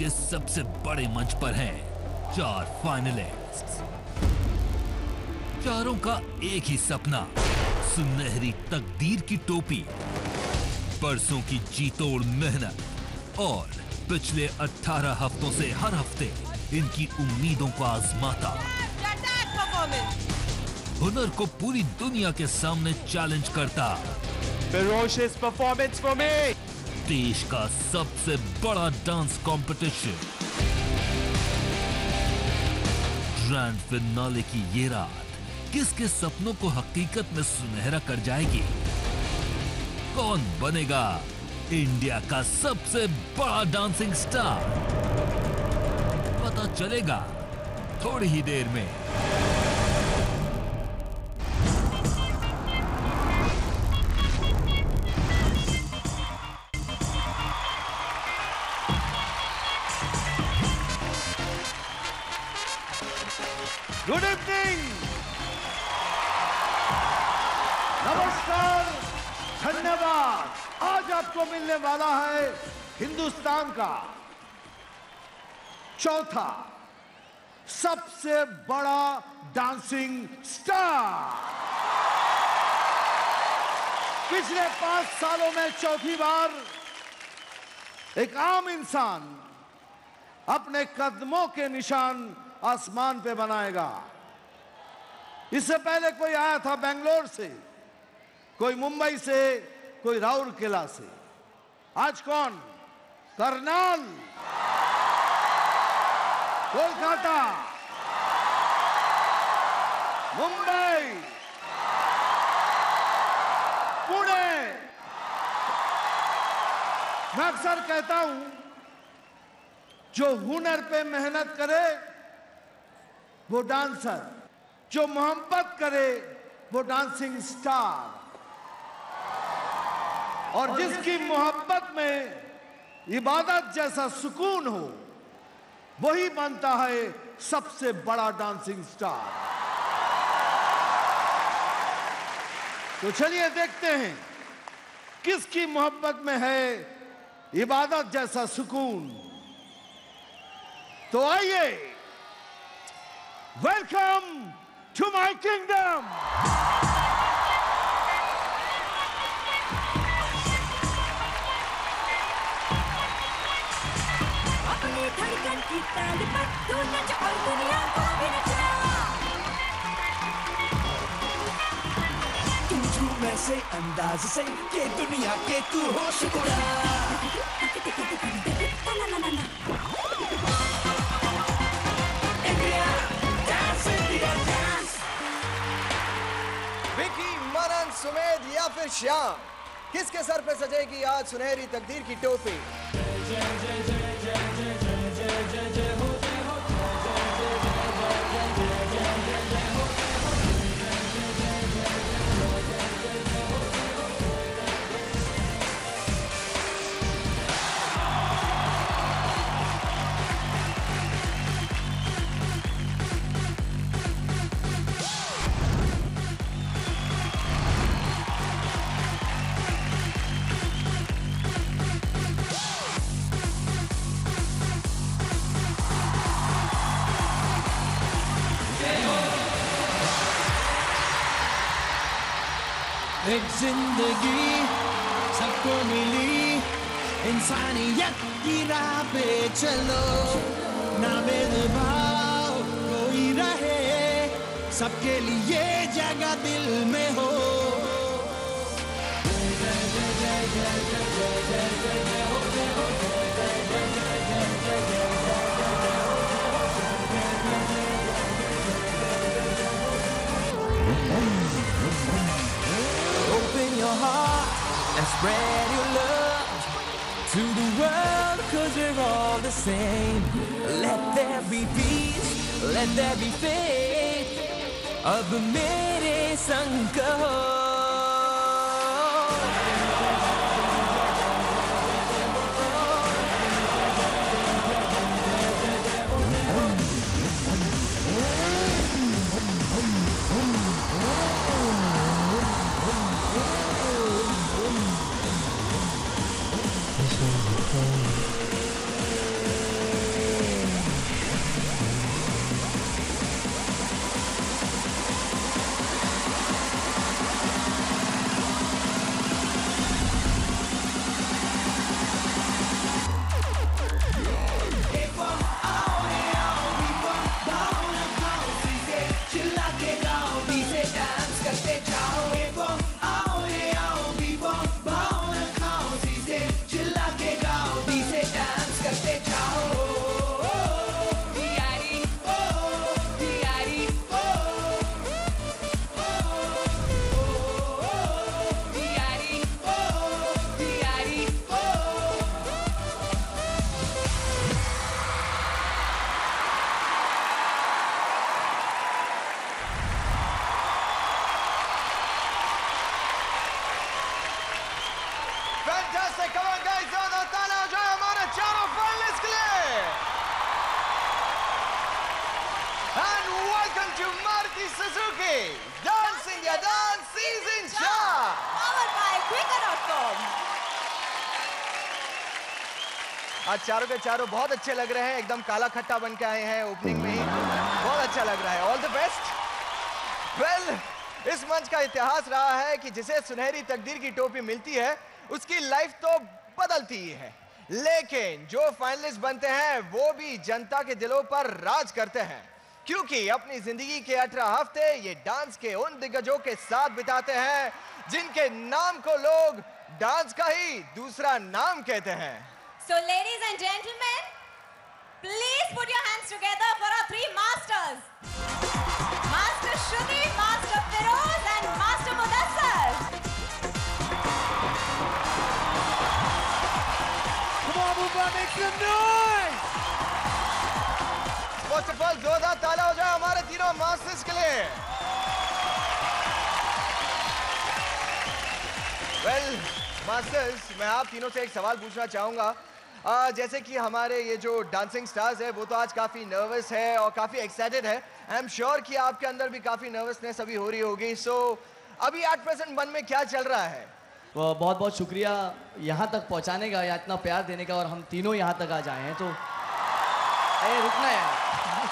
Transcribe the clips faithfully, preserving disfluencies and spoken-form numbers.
के सबसे बड़े मंच पर हैं चार फाइनलिस्ट्स। चारों का एक ही सपना, सुनहरी तकदीर की टोपी, बरसों की जीतोड़ मेहनत और पिछले अठारह हफ्तों से हर हफ्ते इनकी उम्मीदों को आजमाता, हुनर को पूरी दुनिया के सामने चैलेंज करता, ferocious performance for me. देश का सबसे बड़ा डांस कंपटीशन, ग्रैंड फिनाले की ये रात किसके सपनों को हकीकत में सुनहरा कर जाएगी? कौन बनेगा इंडिया का सबसे बड़ा डांसिंग स्टार? पता चलेगा थोड़ी ही देर में। गुड इवनिंग, नमस्कार, धन्यवाद। आज आपको मिलने वाला है हिंदुस्तान का चौथा सबसे बड़ा डांसिंग स्टार। पिछले पांच सालों में चौथी बार एक आम इंसान अपने कदमों के निशान आसमान पे बनाएगा। इससे पहले कोई आया था बेंगलोर से, कोई मुंबई से, कोई राउरकेला से। आज कौन? करनाल, कोलकाता, मुंबई, पुणे। मैं अक्सर कहता हूं, जो हुनर पे मेहनत करे वो डांसर, जो मोहब्बत करे वो डांसिंग स्टार, और जिसकी मोहब्बत में इबादत जैसा सुकून हो वही बनता है सबसे बड़ा डांसिंग स्टार। तो चलिए देखते हैं किसकी मोहब्बत में है इबादत जैसा सुकून। तो आइए, वेलकम टू माय किंगडम। अपनी धड़कन की ताल पर तू नच और दुनिया को भी नचा। तू झूम ऐसे अंदाज से ये दुनिया के तू हो शुक्रा। विकी, मनन, सुमेध या फिर श्याम, किसके सर पे सजेगी आज सुनहरी तकदीर की टोपी? एक जिंदगी सबको मिली, इंसानियत की राह पे चलो, ना भेदभाव कोई रहे, सबके लिए जगह दिल में हो। Open your heart and spread your love to the world, 'cause we're all the same. Let there be peace, let there be faith. अब मेरे संग कहो, फैंटास्टिक, कम ऑन गाइस, ज़ोरदार तालियां हो जाए हमारे चारों फाइनलिस्ट के लिए। And welcome to Maruti Suzuki Dance India Dance Season four. Powered by quicker dot com. आज चारों के चारों बहुत अच्छे लग रहे हैं, एकदम काला खट्टा बन के आए हैं ओपनिंग में ही, बहुत अच्छा लग रहा है। All the best. वेल, इस मंच का इतिहास रहा है कि जिसे सुनहरी तकदीर की टोपी मिलती है उसकी लाइफ तो बदलती ही है, लेकिन जो फाइनलिस्ट बनते हैं वो भी जनता के दिलों पर राज करते हैं, क्योंकि अपनी जिंदगी के अठारह हफ्ते ये डांस के उन दिग्गजों के साथ बिताते हैं जिनके नाम को लोग डांस का ही दूसरा नाम कहते हैं। So ladies and gentlemen, please put your hands together for our three masters. Master Shruti, Master Feroz and Master Mudassar. Come on, Mumbai, make some noise! First of all जोरदार ताला हो जाए हमारे तीनों मास्टर्स के लिए। वेल मास्टर्स, मैं आप तीनों से एक सवाल पूछना चाहूंगा। Uh, जैसे कि हमारे ये जो डांसिंग स्टार्स है वो तो आज काफ़ी नर्वस है और काफ़ी एक्साइटेड है। आई एम श्योर कि आपके अंदर भी काफ़ी नर्वसनेस अभी हो रही होगी। सो so, अभी एट प्रेजेंट मन में क्या चल रहा है? तो बहुत बहुत शुक्रिया यहाँ तक पहुँचाने का या इतना प्यार देने का, और हम तीनों यहाँ तक आज आए हैं तो ए, रुकना है।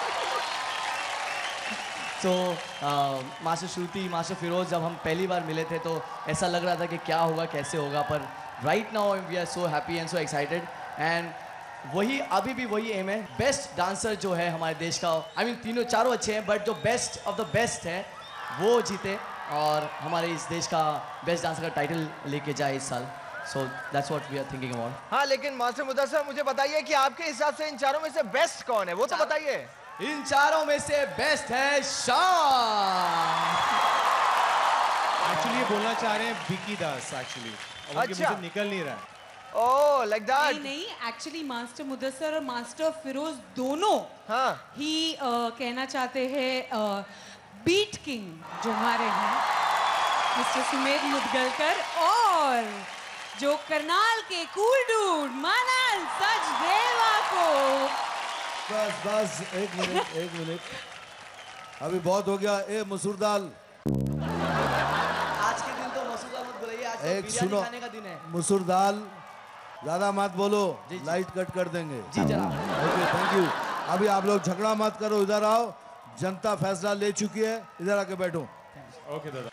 So master Shruti, master Firoz, जब हम पहली बार मिले थे तो ऐसा लग रहा था कि क्या होगा, कैसे होगा, पर right now we are so happy and so excited. And वही अभी भी वही एम है, बेस्ट डांसर जो है हमारे देश का, आई I मीन mean, तीनों चारों अच्छे हैं बट जो बेस्ट ऑफ द बेस्ट है वो जीते और हमारे इस देश का बेस्ट डांसर का टाइटल लेके जाए इस साल। So that's what we are thinking about. हाँ, लेकिन मास्टर मुदस्सिर, मुझे बताइए कि आपके हिसाब से इन चारों में से बेस्ट कौन है, वो तो बताइए। इन चारों में से बेस्ट है शान। एक्चुअली ये बोलना चाह रहे हैं विकी दास एक्चुअली, अच्छा, मुझे निकल नहीं रहा है। Oh, like that. नहीं नहीं, एक्चुअली मास्टर मुदस्सर और मास्टर फिरोज दोनों हाँ ही uh, कहना चाहते हैं बीट किंग जो हमारे हैं मिस्टर सुमेध मुदगलकर, और जो करनाल के कूल डूड मानल सचदेवा को। बस बस एक मिनट एक मिनट, अभी बहुत हो गया। ए मसूर दाल, आज के दिन तो मसूर दाल मत बुलाइए, आज तो एक बिरयानी सुनो, खाने का दिन है। मसूर दाल ज्यादा मत बोलो, लाइट कट कर देंगे। जी जनाब। Okay, thank you. अभी आप लोग झगड़ा मत करो, इधर आओ, जनता फैसला ले चुकी है, इधर आके बैठो। ओके दादा।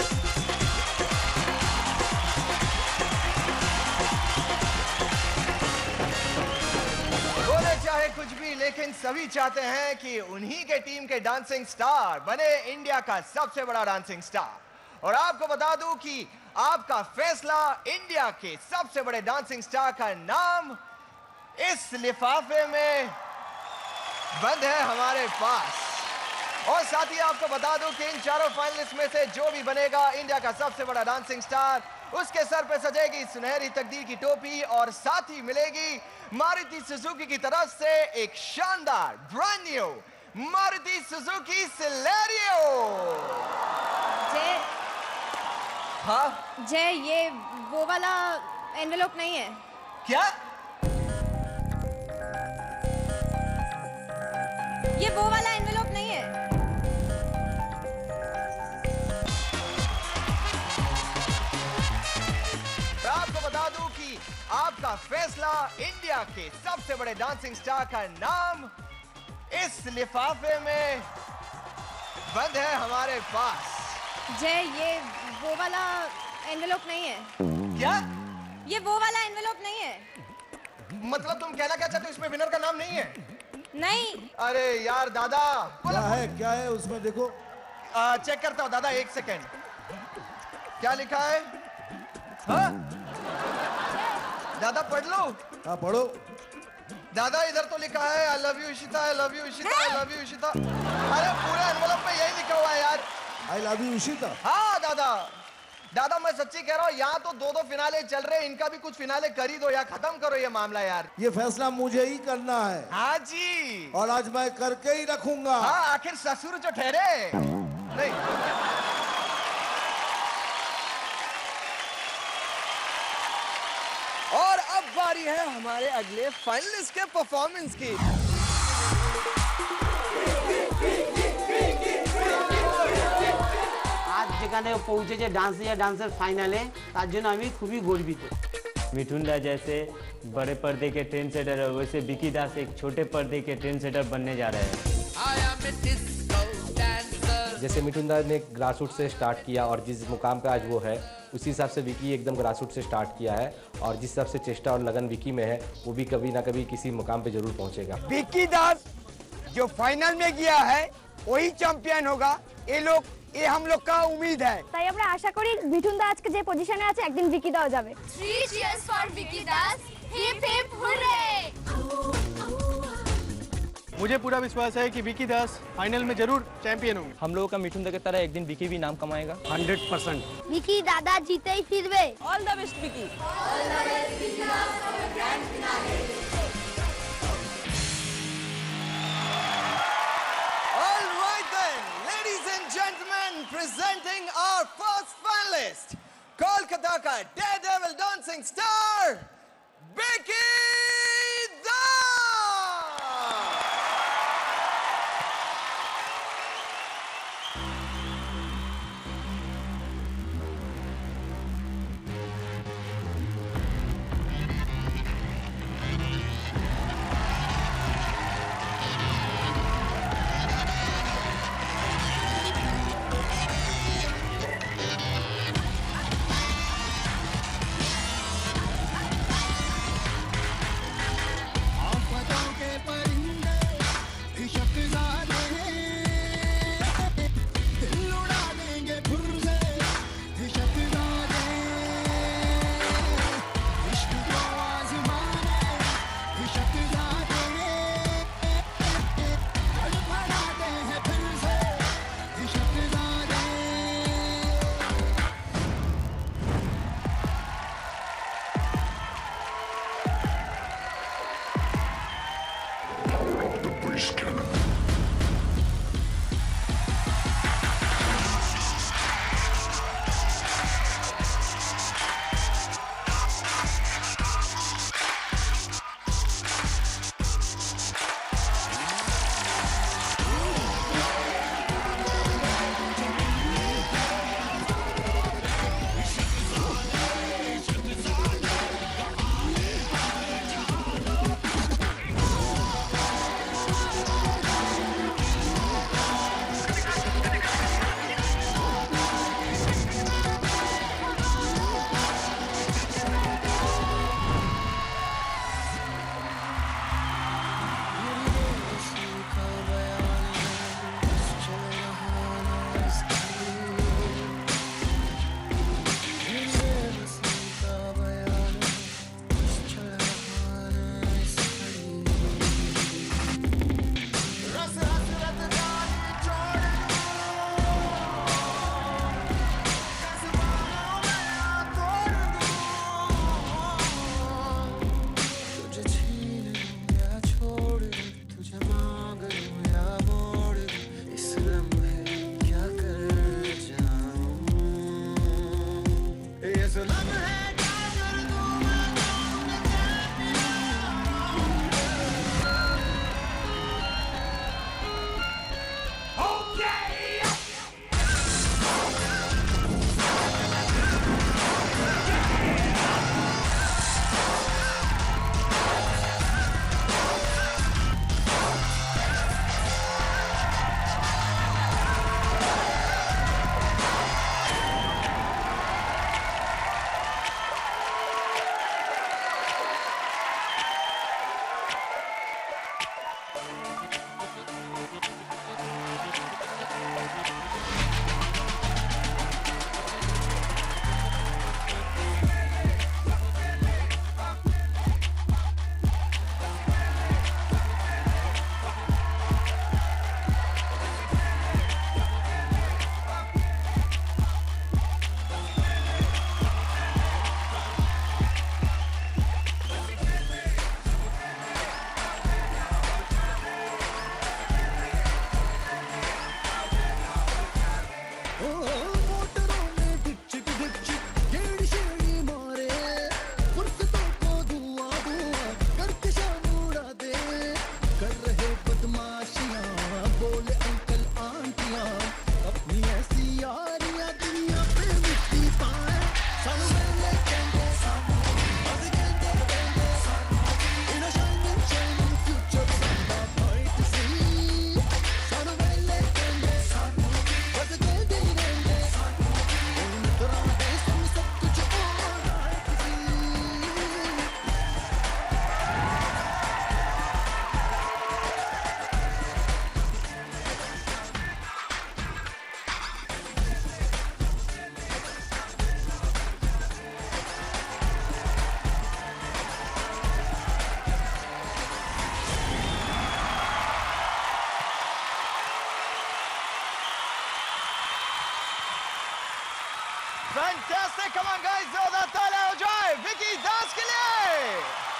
बोले चाहे कुछ भी, लेकिन सभी चाहते हैं कि उन्हीं के टीम के डांसिंग स्टार बने इंडिया का सबसे बड़ा डांसिंग स्टार। और आपको बता दूं कि आपका फैसला इंडिया के सबसे बड़े डांसिंग स्टार का नाम इस लिफाफे में बंद है हमारे पास। और साथ ही आपको बता दूं कि इन चारों फाइनलिस्ट में से जो भी बनेगा इंडिया का सबसे बड़ा डांसिंग स्टार, उसके सर पे सजेगी सुनहरी तकदीर की टोपी और साथ ही मिलेगी मारुति सुजुकी की तरफ से एक शानदार brand new Maruti Suzuki Celerio. Jay, हाँ जय, ये वो वाला एनवेलप नहीं है क्या? ये वो वाला एनवेलप नहीं है। मैं आपको बता दूं कि आपका फैसला इंडिया के सबसे बड़े डांसिंग स्टार का नाम इस लिफाफे में बंद है हमारे पास। जय, ये वो वाला एनवेलप नहीं है क्या? ये वो वाला एनवेलप नहीं है। मतलब तुम कहना क्या चाहते हो, इसमें विनर का नाम नहीं है? नहीं। अरे यार दादा, क्या है क्या है उसमें, देखो। आ, चेक करता हूँ दादा, एक सेकेंड। क्या लिखा है? हाँ? दादा पढ़ लो। हाँ पढ़ो। दादा इधर तो लिखा है I love you Ishita, I love you Ishita, I love you Ishita. अरे पूरे एनवेलप में यही लिखा हुआ है यार, आई लव यू इशिता। हाँ दादा, दादा मैं सच्ची कह रहा हूँ, यहाँ तो दो दो फिनाले चल रहे हैं, इनका भी कुछ फिनाले कर ही दो या खत्म करो ये मामला यार। ये फैसला मुझे ही करना है। हाँ जी, और आज मैं करके ही रखूंगा। हाँ, आखिर ससुर जो ठहरे। नहीं बारी है हमारे अगले फाइनलिस्ट के परफॉर्मेंस की। आज যেখানে পৌঁছেছে ডান্স ইন্ডিয়া ডান্সের ফাইনালে তার জন্য আমি খুবই গর্বিত। मिठुन दा जैसे बड़े पर्दे के ट्रेंड सेटर है, वैसे विकी दास एक छोटे पर्दे के ट्रेंड सेटर बनने जा रहे हैं। जैसे मिठुन दा ने ग्रास रूट से स्टार्ट किया और जिस मुकाम पे आज वो है, उसी हिसाब से विकी एकदम ग्रास रूट से स्टार्ट किया है और जिस हिसाब से चेष्टा और लगन विकी में है, वो भी कभी ना कभी किसी मुकाम पे जरूर पहुंचेगा। विकी दास जो फाइनल में गया है वही चैंपियन होगा, ये लोग ये हम लोग का उम्मीद है। তাই আমরা আশা করি মিঠুন দা আজকে যে পজিশনে আছে একদিন ভিকি দাও যাবে। Three cheers for Vicky Das. Hip hip hooray! मुझे पूरा विश्वास है कि विकी दास फाइनल में जरूर चैंपियन होंगे। हम लोगों का मिठुन दा की तरह एक दिन विकी भी नाम कमाएगा। हंड्रेड परसेंट ভিকি দাদা জিতেই ফিরবে। All the best Vicky. All right then, ladies and gentlemen, presenting our first finalist, Kolkata ka daredevil dancing star, Vicky Das. Fantastic! Come on guys, जोरदार तालियां हो जाए विकी दास के लिए।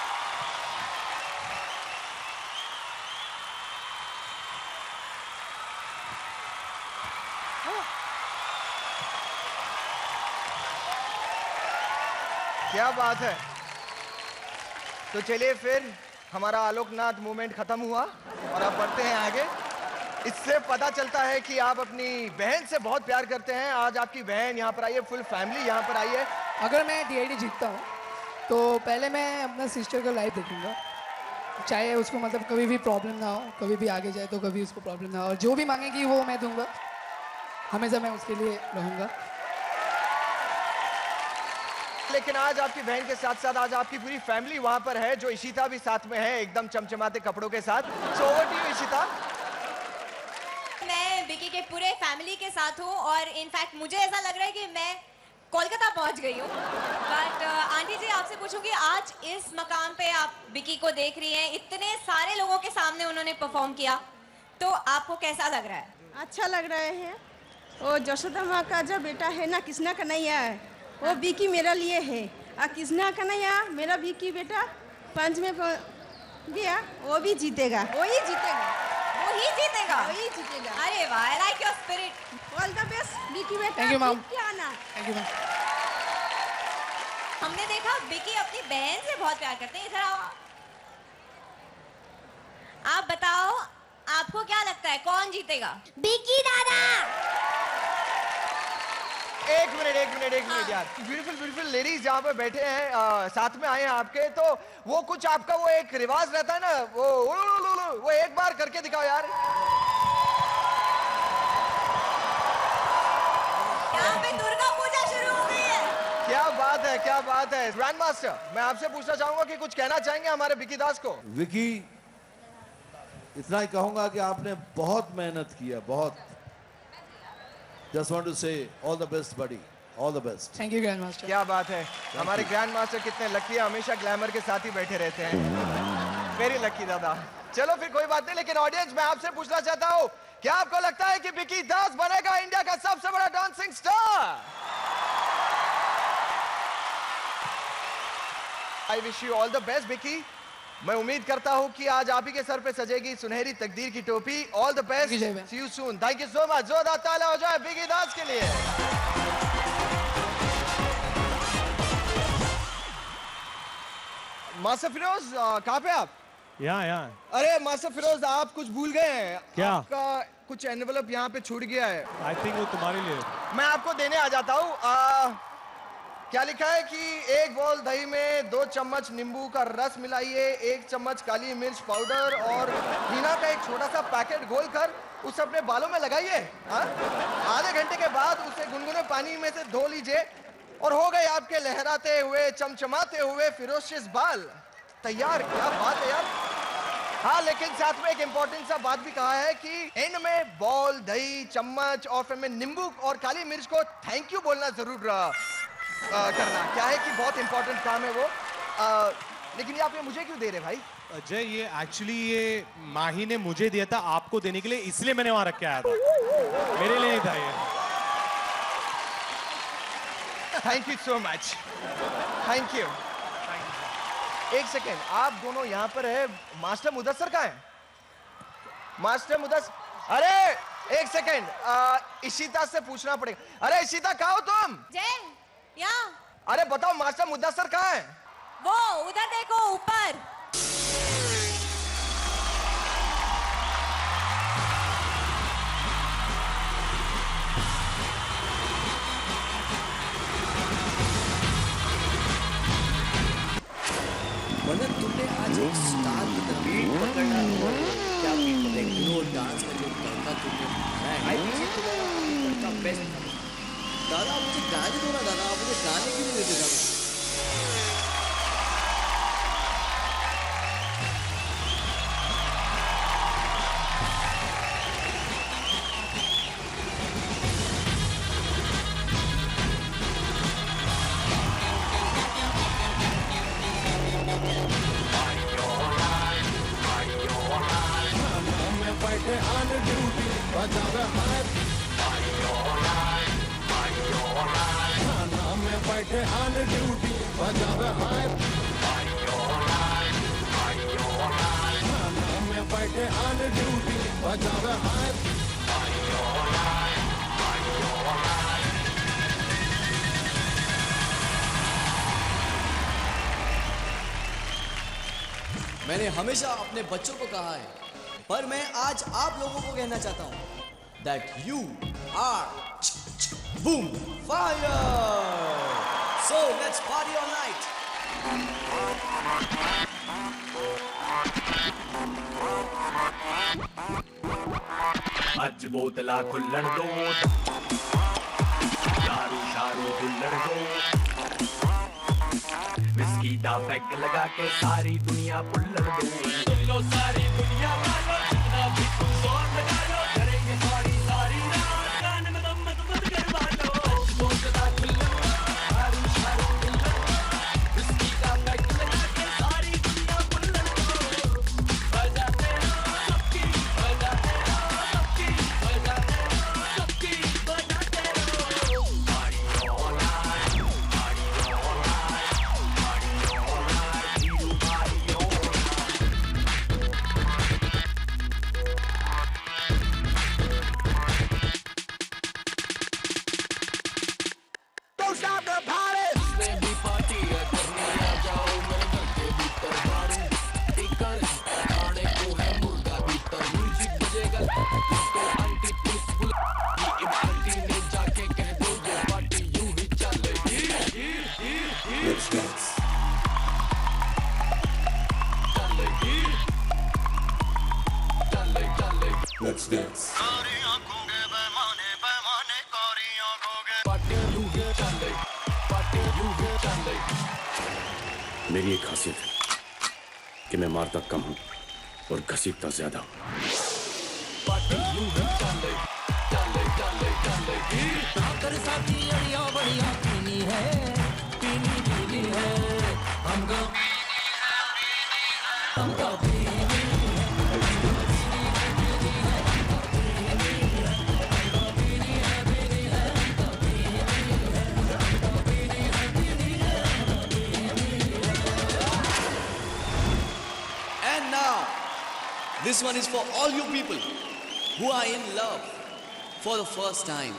क्या बात है। तो चलिए फिर हमारा आलोकनाथ मूवमेंट खत्म हुआ और अब बढ़ते हैं आगे। इससे पता चलता है कि आप अपनी बहन से बहुत प्यार करते हैं। आज आपकी बहन यहाँ पर आई है, फुल फैमिली यहाँ पर आई है। अगर मैं डी आई डी जीतता हूँ तो पहले मैं अपना सिस्टर का लाइफ देखूंगा, चाहे उसको मतलब कभी भी प्रॉब्लम ना हो, कभी भी आगे जाए तो कभी उसको प्रॉब्लम ना हो, और जो भी मांगेगी वो मैं दूंगा, हमेशा मैं उसके लिए रहूंगा। लेकिन आज आपकी बहन के साथ साथ आज आपकी पूरी फैमिली वहां पर है, जो इशिता भी साथ में है एकदम चमचमाते कपड़ों के साथ। So over to you Ishita. मैं विकी के पूरे फैमिली के साथ हूँ और इनफैक्ट मुझे ऐसा लग रहा है कि मैं कोलकाता पहुंच गई हूँ। बट आंटी जी आपसे पूछूंगी, आज इस मकाम पे आप विकी को देख रही हैं, इतने सारे लोगों के सामने उन्होंने परफॉर्म किया, तो आपको कैसा लग रहा है? अच्छा लग रहा है। वो जशोदा माँ का जो बेटा है ना, कृष्णा कन्हैया है, वो विकी मेरा लिए है। और कृष्णा कन्हैया मेरा विकी बेटा पंच में गया, वो भी जीतेगा, वो ही जीतेगा, वो ही जीतेगा, वो ही जीतेगा। अरे वाह, I like your spirit. All the best Vicky बेटा। Thank you ma'am. आना। Thank you ma'am. हमने देखा विकी अपनी बहन से बहुत प्यार करते हैं। इधर आओ, आप बताओ आपको क्या लगता है कौन जीतेगा? विकी दादा। एक मिनट एक मिनट एक मिनट यार, ब्यूटीफुल ब्यूटीफुल लेडीज जहाँ पे बैठे हैं आ, साथ में आए हैं आपके, तो वो कुछ आपका वो एक रिवाज रहता है ना, वो वो एक बार करके दिखाओ यार। यहाँ पे दुर्गा पूजा शुरू हो गई है। क्या बात है, क्या बात है। ग्रैंड मास्टर, मैं आपसे पूछना चाहूंगा कि कुछ कहना चाहेंगे हमारे विकी दास को? विकी, इतना ही कहूंगा कि आपने बहुत मेहनत किया, बहुत। Just want to say all the best, buddy. All the best. Thank you, Grand Master. क्या बात है। हमारे ग्रैंड मास्टर कितने लकी है, हमेशा ग्लैमर के साथ ही बैठे रहते हैं। वेरी लकी दादा। चलो फिर कोई बात नहीं, लेकिन ऑडियंस मैं आपसे पूछना चाहता हूँ, क्या आपको लगता है कि विकी दास बनेगा इंडिया का सबसे बड़ा dancing star? I wish you all the best Vicky. मैं उम्मीद करता हूं कि आज आप ही के सर पे सजेगी सुनहरी तकदीर की टोपी। All the best, see you soon. Thank you so much. जोरदार तालियां हो जाए विकी दास के लिए। मास्टर फिरोज, कहां पे आप? यहाँ यहाँ। अरे मास्टर फिरोज, आप कुछ भूल गए हैं। क्या? आपका कुछ एनवेलप यहाँ पे छूट गया है। आई थिंक वो तुम्हारे लिए। मैं आपको देने आ जाता हूँ। क्या लिखा है कि एक बोल दही में दो चम्मच नींबू का रस मिलाइए, एक चम्मच काली मिर्च पाउडर और हीना का एक छोटा सा पैकेट घोल कर उसे अपने बालों में लगाइए। आधे घंटे के बाद उसे गुनगुने पानी में से धो लीजिए और हो गए आपके लहराते हुए चमचमाते हुए फिरोशियस बाल तैयार। क्या बात है यार। हाँ, लेकिन साथ में एक इंपॉर्टेंट सा बात भी कहा है कि एंड में बॉल, दही, चम्मच और फिर में नींबू और काली मिर्च को थैंक यू बोलना जरूर आ, करना। क्या है कि बहुत इंपॉर्टेंट काम है वो। आ, लेकिन ये आप ये मुझे क्यों दे रहे भाई? अजय, ये एक्चुअली ये माही ने मुझे दिया था आपको देने के लिए, इसलिए मैंने वहां रख के आया था, मेरे लिए नहीं था ये। Thank you so much. Thank you. एक सेकेंड, आप दोनों यहाँ पर है, मास्टर मुदस्सर कहाँ है? मास्टर मुदस्सर, अरे एक सेकेंड, इशिता से पूछना पड़ेगा। अरे इशिता, कहाँ हो तुम? जय, यहाँ। अरे बताओ मास्टर मुदस्सर कहाँ है? वो उधर देखो, ऊपर। वरना तुमने आज एक स्टार की तरह बीट पकड़ना और क्या बीट पकड़ेगी, वो डांस का जो तड़का तुमने बनाया, आई थिंक तुम्हारा तड़का बेस्ट था। दादा मुझे गाने दो ना दादा, आप मुझे गाने क्यों नहीं देते दादा? बैठे ऑन ड्यूटी बजावे हाय थाना में बैठे ऑन ड्यूटी बजावे हाय मैंने हमेशा अपने बच्चों को कहा है, पर मैं आज आप लोगों को कहना चाहता हूं that you are boom fire. So let's party all night. आज बोतला खुल्लण दो दारू शारू खुल्लण दो विस्की दा पैक लगा के सारी दुनिया पुल्लड़ दो सुन लो सारी दुनिया वालों जितना भी तुम जोर लगा लो करेंगे सारी सारी रात गाने में दम मत मत करवा लो बोतला खुल्लड़ दारू शारू खुल्लड़ विस्की दा पैक लगा के सारी दुनिया पुल्लड़ दो बजाते रहो सबकी बजाते रहो सबकी बजाते रहो सबकी बजाते रहो party all night party all night Don't stop the party. इसमें भी पार्टी है करने आ जाओ मेरे घर के भीतर बारू टिकल खाने को है मुर्गा भीतर म्यूजिक बजेगा इसको आंटी पीसफुल ये आंटी ने जाके कह दो ये पार्टी यूं ही चलेगी Let's dance चलेगी चले चले Let's dance सारी आंखों के पैमाने पैमाने कारी आंखों के पार्टी यूं ही चले पार्टी यूं ही चले मेरी एक खासियत है कि मैं मारता कम हूं और घसीटता ज्यादा हूं पार्टी यूं ही चले चले चले चलेगी कर साथी अड़िया बढ़िया पीनी है पीनी पीनी है हमको हमको And now, this one is for all you people who are in love for the first time.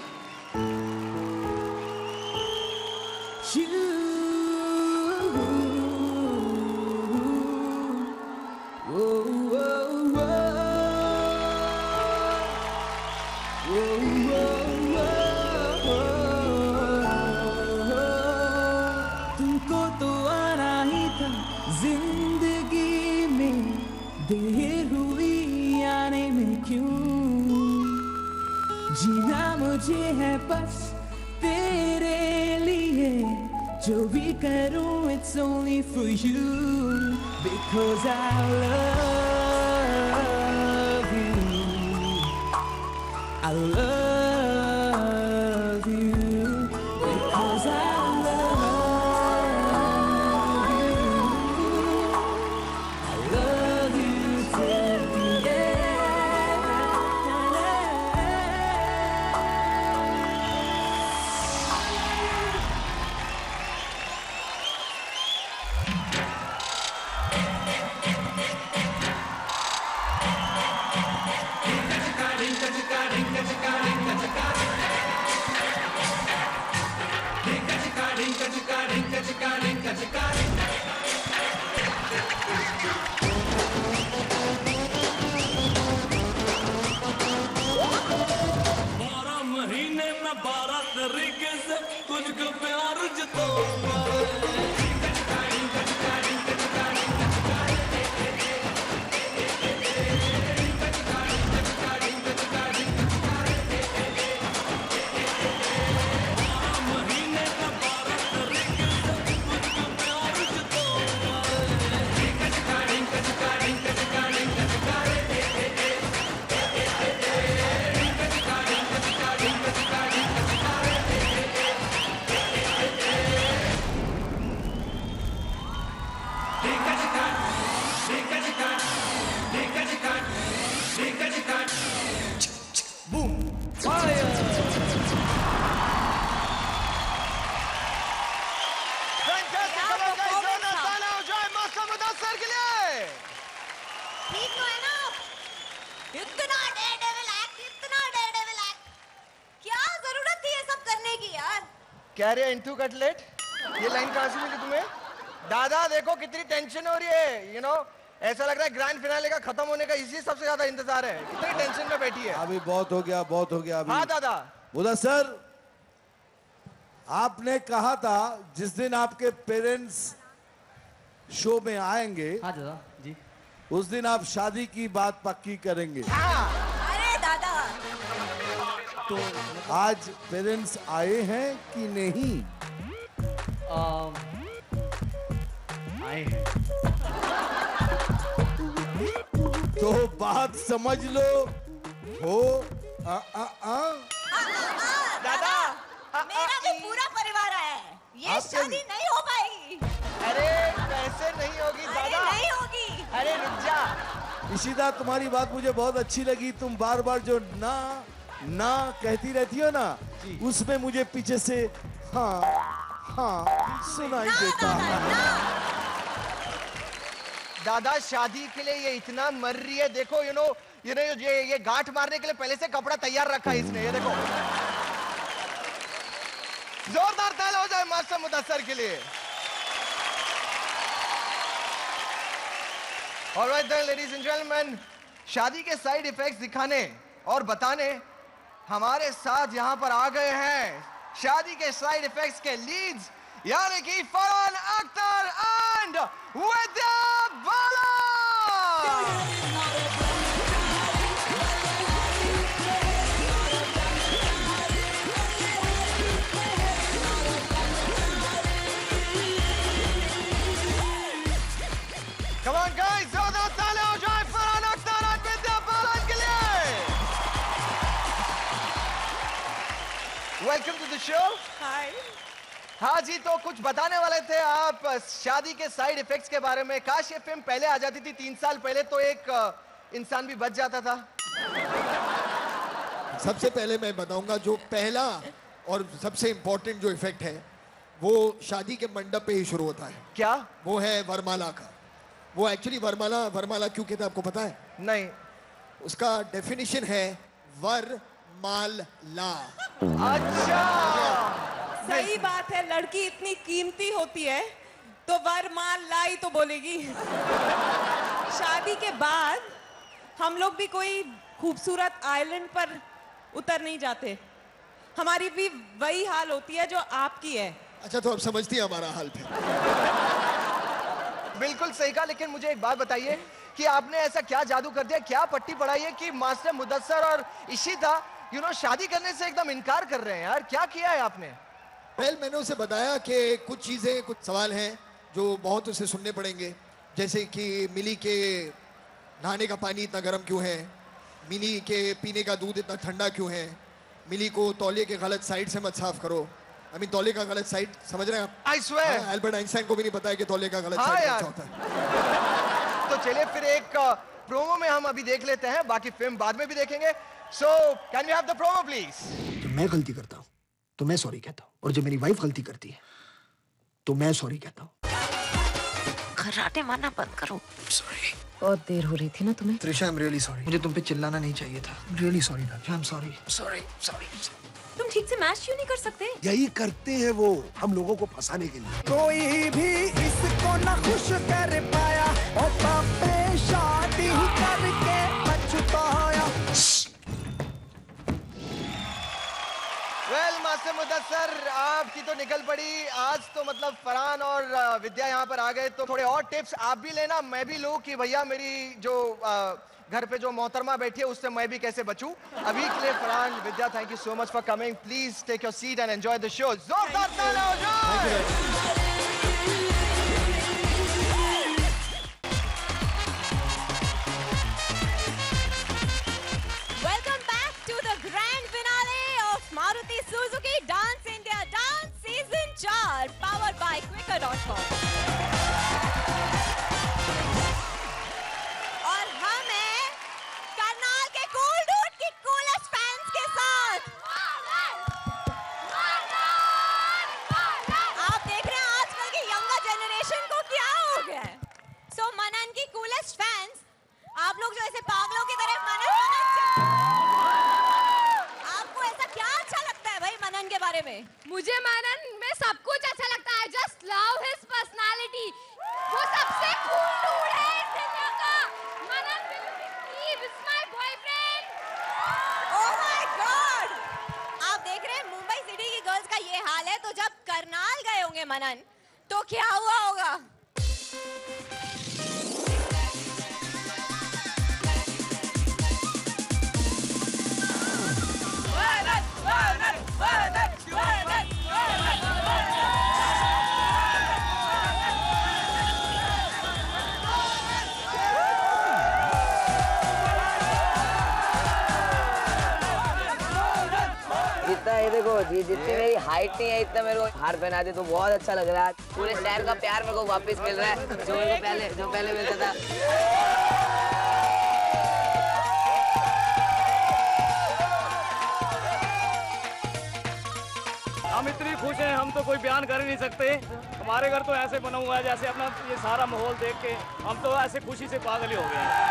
तुमको तो आना ही था जिंदगी में देर हुई आने में क्यों जीना मुझे है बस तेरे लिए जो भी करूं it's only for you because I love you I love you because I love you I love you till the end बारह महीने में बारह तरीके से तुझको प्यार जताऊंगा कैरे इंटू कटलेट, ये लाइन कहाँ से मिली तुम्हें? दादा देखो कितनी टेंशन हो रही है, यू you नो know, ऐसा लग रहा है ग्रैंड फिनाले का खत्म होने का इसी सबसे ज्यादा इंतजार है। कितनी टेंशन में बैठी है। अभी बहुत हो गया, बहुत हो गया अभी। हाँ दादा। उधर सर, आपने कहा था जिस दिन आपके पेरेंट्स शो में आएंगे, हाँ दादा जी, उस दिन आप शादी की बात पक्की करेंगे। अरे दादा, तो आज पेरेंट्स आए हैं कि नहीं? आ, आए हैं। तो बात समझ लो। हो आ आ आ दादा, मेरा भी पूरा परिवार आया है, ये शादी नहीं हो पाएगी। अरे कैसे नहीं होगी दादा? नहीं होगी। अरे रुक जा। इशिता, तुम्हारी बात मुझे बहुत अच्छी लगी। तुम बार बार जो ना ना कहती रहती हो ना, उसमें मुझे पीछे से हाँ हाँ सुनाई देता है। दादा शादी के लिए ये इतना मर रही है, देखो यू नो यू नो ये ये गांठ मारने के लिए पहले से कपड़ा तैयार रखा है इसने, ये देखो। जोरदार ताली हो जाए मास्टर मुदस्सर के लिए। Alright then ladies and gentleman, शादी के साइड इफेक्ट्स दिखाने और बताने हमारे साथ यहां पर आ गए हैं शादी के साइड इफेक्ट्स के लीड्स, यानी कि Farhan Akhtar and Vidya Balan. Come on guys, जोरदार ताली हो जाए फरहान अख्तर और विद्या बालन के लिए। Welcome to the show. Hi. हाँ जी, तो कुछ बताने वाले थे आप शादी के साइड इफेक्ट्स के बारे में। काश ये फिल्म पहले आ जाती थी, तीन साल पहले, तो एक इंसान भी बच जाता था। सबसे पहले मैं बताऊंगा जो पहला और सबसे इंपॉर्टेंट जो इफेक्ट है वो शादी के मंडप पे ही शुरू होता है। क्या? वो है वरमाला का। वो एक्चुअली वरमाला वरमाला क्यों कहते हैं आपको पता है? नहीं। उसका डेफिनेशन है वर माल ला। अच्छा, सही बात है, लड़की इतनी कीमती होती है तो वर माल लाई तो बोलेगी। शादी के बाद हम लोग भी कोई खूबसूरत आइलैंड पर उतर नहीं जाते, हमारी भी वही हाल होती है जो आपकी है। अच्छा, तो आप समझती हैं हमारा हाल फिर? बिल्कुल सही कहा, लेकिन मुझे एक बात बताइए कि आपने ऐसा क्या जादू कर दिया, क्या पट्टी पढ़ाई है कि मास्टर मुदस्सर और इशिता यू नो शादी करने से एकदम इनकार कर रहे हैं? यार क्या किया है आपने? वेल, मैंने उसे बताया कि कुछ चीज़ें, कुछ सवाल हैं जो बहुत उसे सुनने पड़ेंगे, जैसे कि मिली के नहाने का पानी इतना गर्म क्यों है, मिली के पीने का दूध इतना ठंडा क्यों है, मिली को तौलिए के गलत साइड से मत साफ करो। आई मीन तौलिए का गलत साइड, समझ रहे हैं आप? I swear. अल्बर्ट आइंस्टाइन को भी नहीं पता है कि तौलिए का गलत हाँ साइड यार। अच्छा होता है। तो चलिए फिर एक प्रोमो में हम अभी देख लेते हैं, बाकी फिल्म बाद में भी देखेंगे। So can we have the promo please? तो मैं गलती करता हूँ तो मैं सॉरी कहता हूँ, और जब मेरी वाइफ गलती करती है तो मैं सॉरी कहता हूँ। खर्राटे मारना बंद करो। सॉरी। बहुत देर हो रही थी ना तुम्हें। Trisha, I am really sorry. मुझे तुम पे चिल्लाना नहीं चाहिए था। Really sorry Raja, I am sorry. Sorry sorry. तुम ठीक से मैच क्यों नहीं कर सकते? यही करते हैं वो हम लोगों को फंसाने के लिए। कोई भी इसको ना खुश कर पाया और पापे शादी करके पछताया। वेल मास्टर मुदस्सर, आपकी तो निकल पड़ी आज, तो मतलब फरहान और विद्या यहाँ पर आ गए, तो थोड़े और टिप्स आप भी लेना, मैं भी लूँ कि भैया मेरी जो घर पे जो मोहतरमा बैठी है उससे मैं भी कैसे बचूं। अभी के लिए Farhan, Vidya, thank you so much for coming. Please take your seat and enjoy the show. जोरदार ताली हो जाए। Maruti Suzuki dance India dance season चार powered by Quikr dot com. और हम हैं करनाल के कूल डूड की कूलेस्ट फैंस के साथ। आप देख रहे हैं आजकल की यंगर जनरेशन को क्या हो गया है। सो मनन की कूलेस्ट फैंस, आप लोग जो ऐसे पागलों की तरह मनन मनन, आपको ऐसा क्या अच्छा लगता है भाई मनन के बारे में? मुझे मुझे मनन में सब कुछ अच्छा लगता है. Just love his personality. वो सबसे cool dude है इस दुनिया का. मनन will be Steve. It's my boyfriend. Oh my God! आप देख रहे हैं मुंबई सिटी की गर्ल्स का ये हाल है, तो जब करनाल गए होंगे मनन, तो क्या हुआ होगा? जितना ये देखो जी जितनी मेरी हाइट नहीं है इतना मेरे को हार पहना दे तो बहुत अच्छा लग रहा है. पूरे शहर का प्यार मेरे को वापस मिल रहा है जो मेरे को पहले जो पहले मिलता था. हम इतनी खुश हैं, हम तो कोई बयान कर ही नहीं सकते. हमारे घर तो ऐसे बना हुआ है जैसे अपना ये सारा माहौल देख के हम तो ऐसे खुशी से पागल ही हो गए हैं.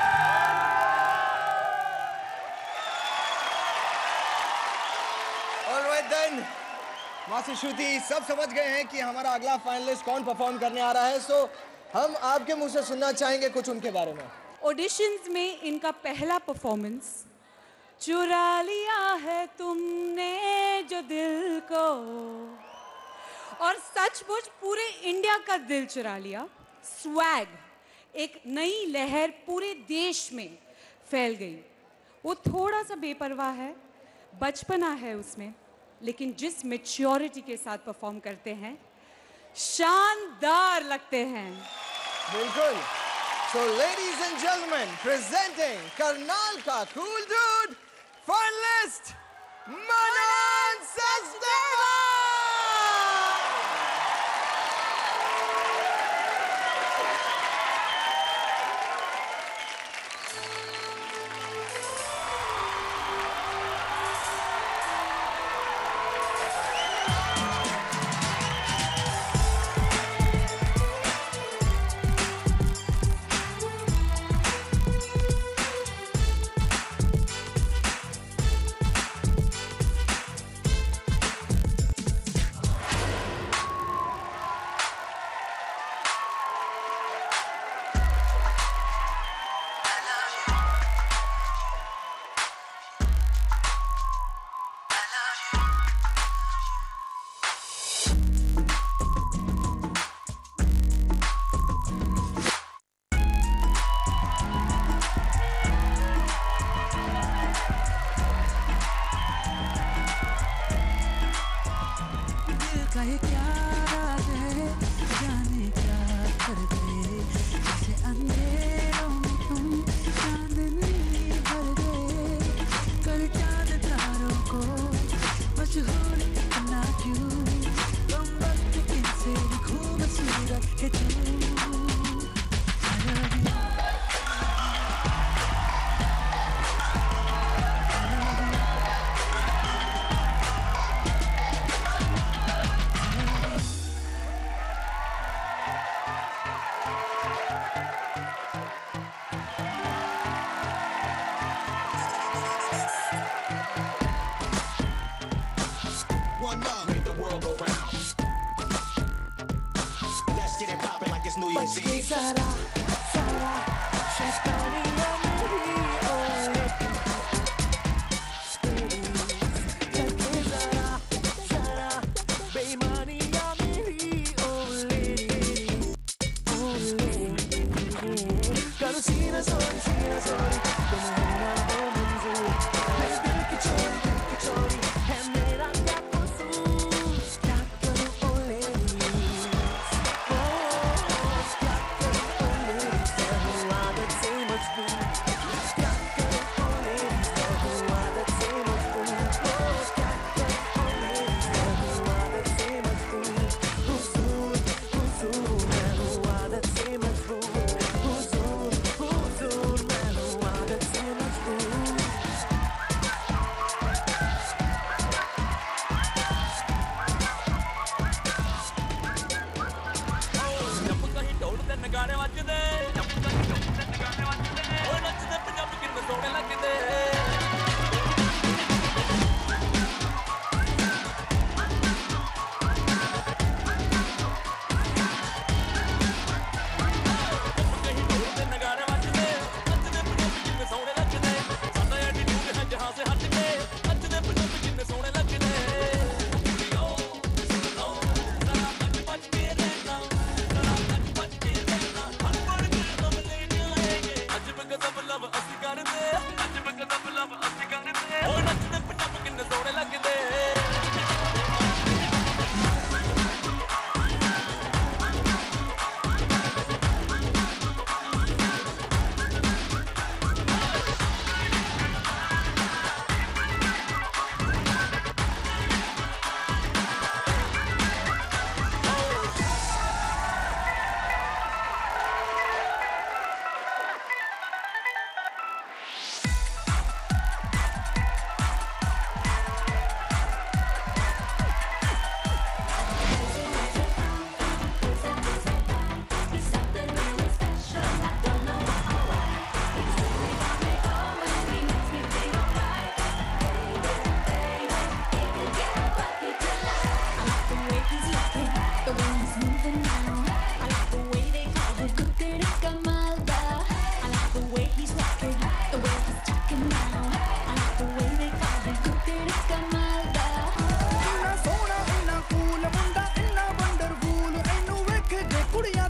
Alright then, मास्टर श्रुति सब समझ गए हैं कि हमारा अगला फाइनलिस्ट कौन परफॉर्म करने आ रहा है. सो so, हम आपके मुंह से सुनना चाहेंगे कुछ उनके बारे में. ऑडिशंस में इनका पहला परफॉर्मेंस, चुरा लिया है तुमने जो दिल को, और सचमुच पूरे इंडिया का दिल चुरा लिया. स्वैग, एक नई लहर पूरे देश में फैल गई. वो थोड़ा सा बेपरवाह है, बचपना है उसमें, लेकिन जिस मैच्योरिटी के साथ परफॉर्म करते हैं शानदार लगते हैं. बिल्कुल. So ladies and gentlemen, presenting Karnal का cool dude, finalist मनन सचदेवा.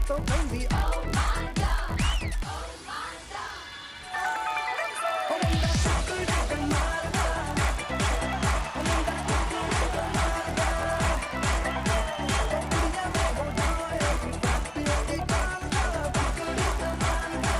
तो baby oh my god oh my god oh मुंडा साकल साकल मारदा oh मुंडा साकल साकल मारदा दुनिया में हो जाए बातें की बारदा साकल साकल मारदा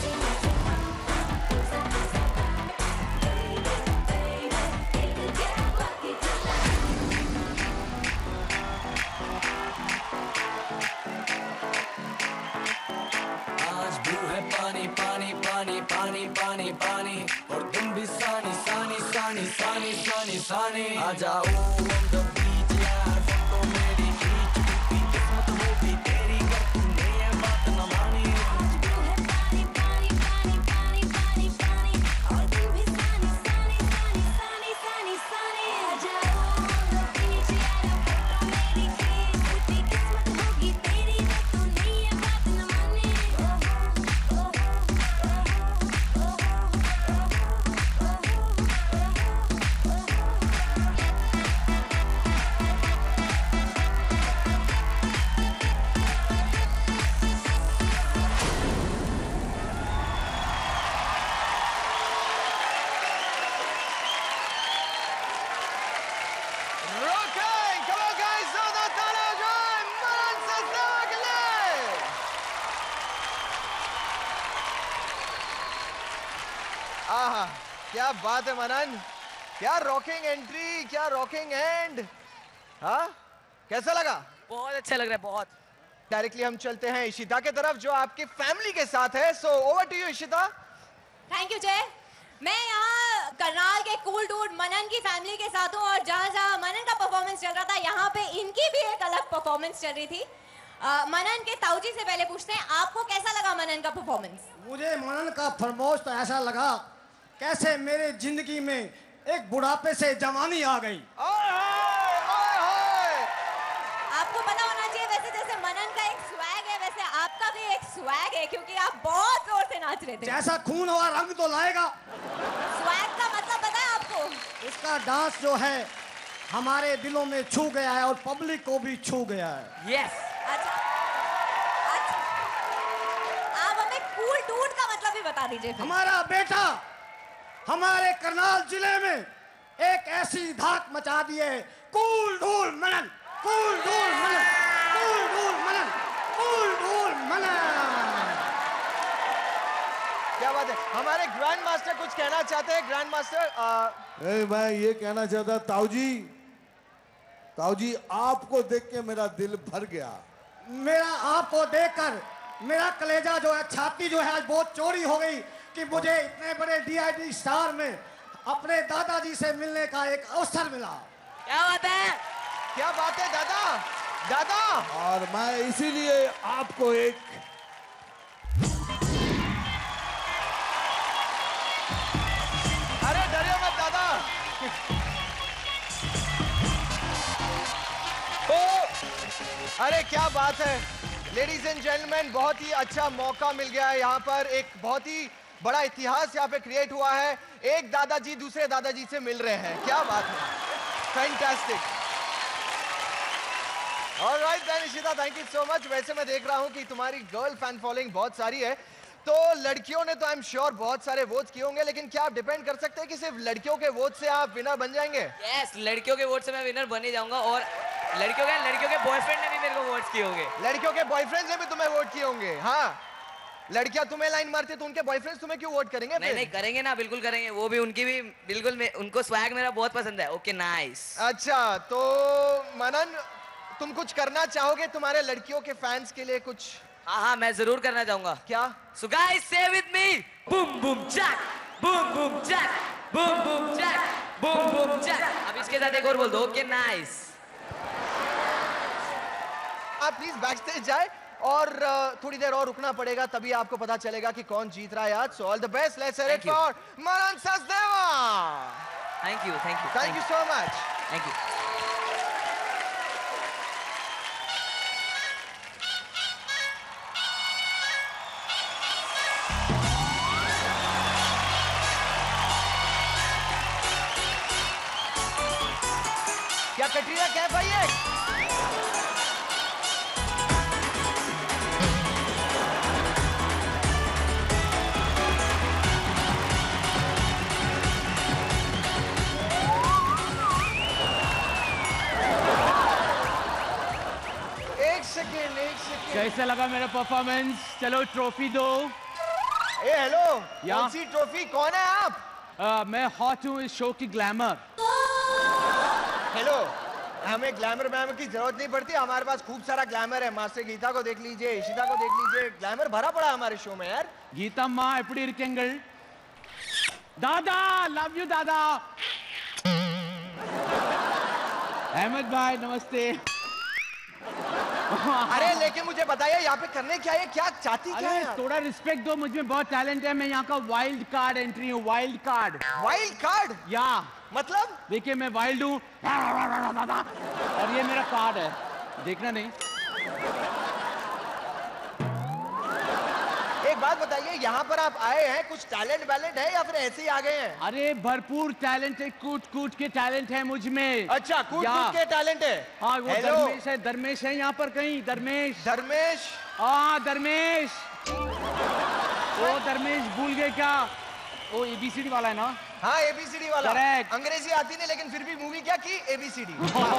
आज ब्लू है पानी पानी पानी पानी पानी पानी और तुम भी सानी सानी सानी सानी सानी सानी आ जाओ on the beach यार फोटो मेरी खींच टूटी किस्मत होगी तेरी कर तूने ये बात न मानी आज ब्लू है पानी पानी पानी पानी पानी पानी और तुम भी सानी सानी सानी सानी सानी सानी आ जाओ on the beach यार फोटो मेरी खींच टूटी किस्मत होगी तेरी कर तूने ये बात न मानी Rocking! Come on, guys! Zoda Tana Joy! Manan Sasdewa ke liye! आहा, क्या बात है मनन, क्या रॉकिंग एंट्री, क्या रॉकिंग एंड, हाँ कैसा लगा? बहुत अच्छा लग रहा है बहुत। डायरेक्टली हम चलते हैं इशिता के तरफ जो आपकी फैमिली के साथ है। So over to you Ishita. Thank you Jay. मैं यहाँ करनाल के कूल डूड मनन की फैमिली के साथ हूँ और जहाँ जहाँ मनन का परफॉर्मेंस चल रहा था यहाँ पे इनकी भी एक अलग परफॉर्मेंस चल रही थी। uh, मनन के ताऊजी से पहले पूछते हैं आपको कैसा लगा मनन का परफॉर्मेंस? मुझे मनन का फरमोश तो ऐसा लगा कैसे मेरे जिंदगी में एक बुढ़ापे से जवानी आ गई। आपको पता होना चाहिए वैसे जैसे मनन का एक स्वैग है वैसे आपका भी एक स्वैग है क्योंकि आप बहुत जोर से नाच रहे थे। जैसा खून हुआ रंग तो लाएगा। स्वैग का मतलब पता है आपको? इसका डांस जो है हमारे दिलों में छू गया है और पब्लिक को भी छू गया है। यस। अच्छा अच्छा आप हमें कूल डूड का मतलब भी बता दीजिए। हमारा बेटा हमारे करनाल जिले में एक ऐसी धाक मचा दी है। Cool dude Manan, cool dude Manan, cool dude Manan, cool dude Manan. क्या बात है। हमारे ग्रैंड मास्टर कुछ कहना चाहते हैं। ग्रैंड मास्टर ए, मैं ये कहना चाहता ताऊजी, ताऊजी आपको देख के मेरा दिल भर गया। मेरा आपको देखकर मेरा कलेजा जो है, छाती जो है आज बहुत चोरी हो गई कि मुझे इतने बड़े डीआईडी स्टार में अपने दादाजी से मिलने का एक अवसर मिला। क्या बात है, क्या बात है दादा, दादा। और मैं इसीलिए आपको एक अरे डरियो मत दादा। ओ, अरे क्या बात है। लेडीज एंड जेंटलमैन, बहुत ही अच्छा मौका मिल गया है। यहाँ पर एक बहुत ही बड़ा इतिहास यहाँ पे क्रिएट हुआ है। एक दादाजी दूसरे दादाजी से मिल रहे हैं। क्या बात है, fantastic. Alright then Ishita, thank you so much. वैसे मैं देख रहा हूँ कि तुम्हारी गर्ल फैन फॉलोइंग बहुत सारी है, तो लड़कियों ने तो आई एम श्योर बहुत सारे वोट्स किए होंगे, लेकिन क्या आप डिपेंड कर सकते हैं कि सिर्फ लड़कियों के वोट से आप विनर बन जाएंगे? यस, लड़कियों के वोट से मैं विनर बन ही जाऊंगा और लड़कियों के लड़कियों के बॉयफ्रेंड ने भी मेरे को वोट्स किए होंगे। लड़कियों के बॉयफ्रेंड ने भी तुम्हें वोट किए होंगे। हाँ, लड़कियां तुम्हें लाइन मारती है तो उनके बॉयफ्रेंड्स तुम्हें क्यों वोट करेंगे? नहीं नहीं करेंगे ना, बिल्कुल करेंगे। वो भी उनकी भी बिल्कुल, उनको स्वैग मेरा बहुत पसंद है। Okay nice. अच्छा तो मनन, तुम कुछ करना चाहोगे तुम्हारे लड़कियों के फैंस के लिए कुछ? हाँ हाँ मैं जरूर करना चाहूंगा। क्या? So guys say with me, boom boom jack, boom boom jack, boom boom jack, boom boom jack। अब इसके साथ एक और बोल दो, ओके नाइस। आप प्लीज बैक स्टेज जाए और थोड़ी देर और रुकना पड़ेगा, तभी आपको पता चलेगा कि कौन जीत रहा है आज। So all the best, let's hear it for Manan Sachdeva. Thank you thank you thank you so much. Thank you. क्या कटरीना कैफ आई है? सेकेंड एक सेकेंड। कैसा लगा मेरा परफॉर्मेंस? चलो ट्रॉफी दो। ए हेलो, या? कौन सी ट्रॉफी? कौन है आप? आ, मैं हॉट हूँ इस शो की ग्लैमर। हेलो, हमें ग्लैमर मैम की जरूरत नहीं पड़ती, हमारे पास खूब सारा ग्लैमर है। मास्टर गीता को देख लीजिए, इशिता को देख लीजिए, ग्लैमर भरा पड़ा हमारे शो में यार। गीता माँ एपड़ी इरुकेंगल? दादा, लव यू दादा। अहमद भाई नमस्ते। अरे लेकिन मुझे बताइए यहाँ पे करने क्या है, क्या चाहती क्या है? थोड़ा रिस्पेक्ट दो, मुझ में बहुत टैलेंट है। मैं यहाँ का वाइल्ड कार्ड एंट्री हूँ। Wild card. Wild card? या मतलब? देखिए मैं वाइल्ड हूँ और ये मेरा कार्ड है, देखना नहीं। एक बात बताइए, यहाँ पर आप आए हैं, कुछ टैलेंट वैलेंट है या फिर ऐसे ही आ गए हैं? अरे भरपूर टैलेंट है, कूट कूट के टैलेंट है मुझ में। अच्छा, कूट कूट के टैलेंट है। हाँ वो धर्मेश है, धर्मेश है यहाँ पर कहीं। धर्मेश धर्मेश हाँ धर्मेश। वो धर्मेश भूल गए क्या? वो एबीसीडी वाला है ना? हाँ एबीसीडी वाला। Correct. अंग्रेजी आती नहीं लेकिन फिर भी मूवी क्या की? एबीसीडी।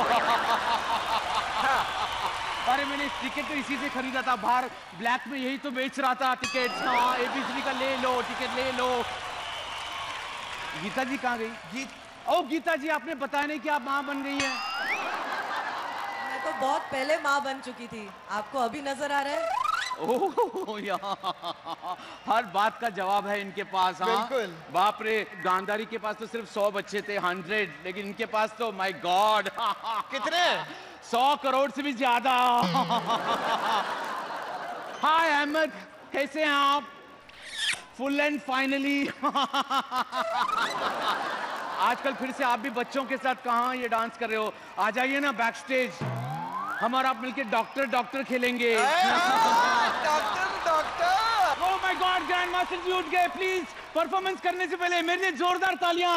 अरे मैंने टिकट तो इसी से खरीदा था, बाहर ब्लैक में यही तो बेच रहा था टिकट। हाँ एबीसीडी का ले लो, टिकट ले लो। गीता जी कहाँ गई? गीत ओ गीता जी, आपने बताया नहीं कि आप माँ बन गई हैं। मैं तो बहुत पहले माँ बन चुकी थी, आपको अभी नजर आ रहा है? ओह यार, हर बात का जवाब है इनके पास। हाँ बिल्कुल। बाप रे, गांधारी के पास तो सिर्फ सौ बच्चे थे, हंड्रेड, लेकिन इनके पास तो माय गॉड कितने? सौ करोड़ से भी ज्यादा। हाय अहमद, कैसे हैं आप? Full and finally. आजकल फिर से आप भी बच्चों के साथ कहाँ ये डांस कर रहे हो? आ जाइए ना बैक स्टेज, हम और आप मिलके डॉक्टर डॉक्टर खेलेंगे। Doctor doctor. Oh my god, grand master जी उठ गए। प्लीज परफॉर्मेंस करने से पहले मेरे लिए जोरदार तालियां।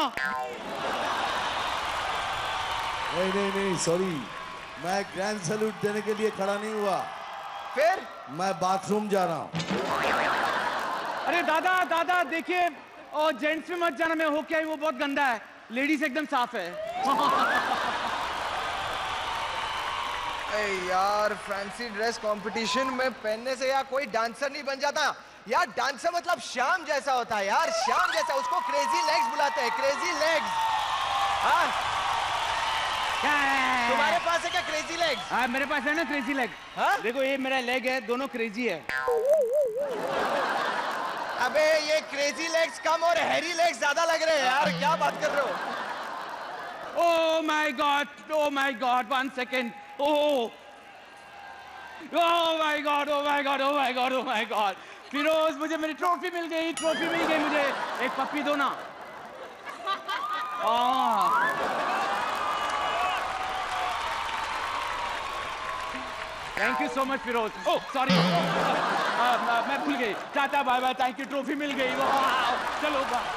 नहीं नहीं नहीं सॉरी, मैं ग्रैंड सैल्यूट देने के लिए खड़ा नहीं हुआ। फिर? मैं बाथरूम जा रहा हूँ। अरे दादा दादा देखिए, और जेंट्स में मत जाना, मैं हो क्या ही वो बहुत गंदा है। लेडीज एकदम साफ है। अरे यार, फैंसी ड्रेस कंपटीशन में पहनने से यार कोई डांसर नहीं बन जाता यार। डांसर मतलब श्याम जैसा होता है यार, श्याम जैसा। उसको क्रेजी लेग्स बुलाते हैं, क्रेजी लेग्स। हाँ तुम्हारे पास है क्या क्रेजी लेग्स? हाँ मेरे पास है ना क्रेजी लेग। हाँ? देखो ये मेरा लेग है, दोनों क्रेजी है। अबे ये क्रेजी लेग्स कम और हैरी लेग्स ज्यादा लग रहे हैं यार, क्या बात कर रहे हो? Oh my God! Oh my God! One second. Oh! Oh my God! Oh my God! Oh my God! Oh my God! Firoz, मुझे मेरी ट्रॉफी मिल गई, ट्रॉफी मिल गई मुझे। एक पप्पी दो ना। Thank you so much Firoz. Oh sorry, मैं भूल गई। Tata bye bye, thank you, trophy मिल गई। चलो बाय।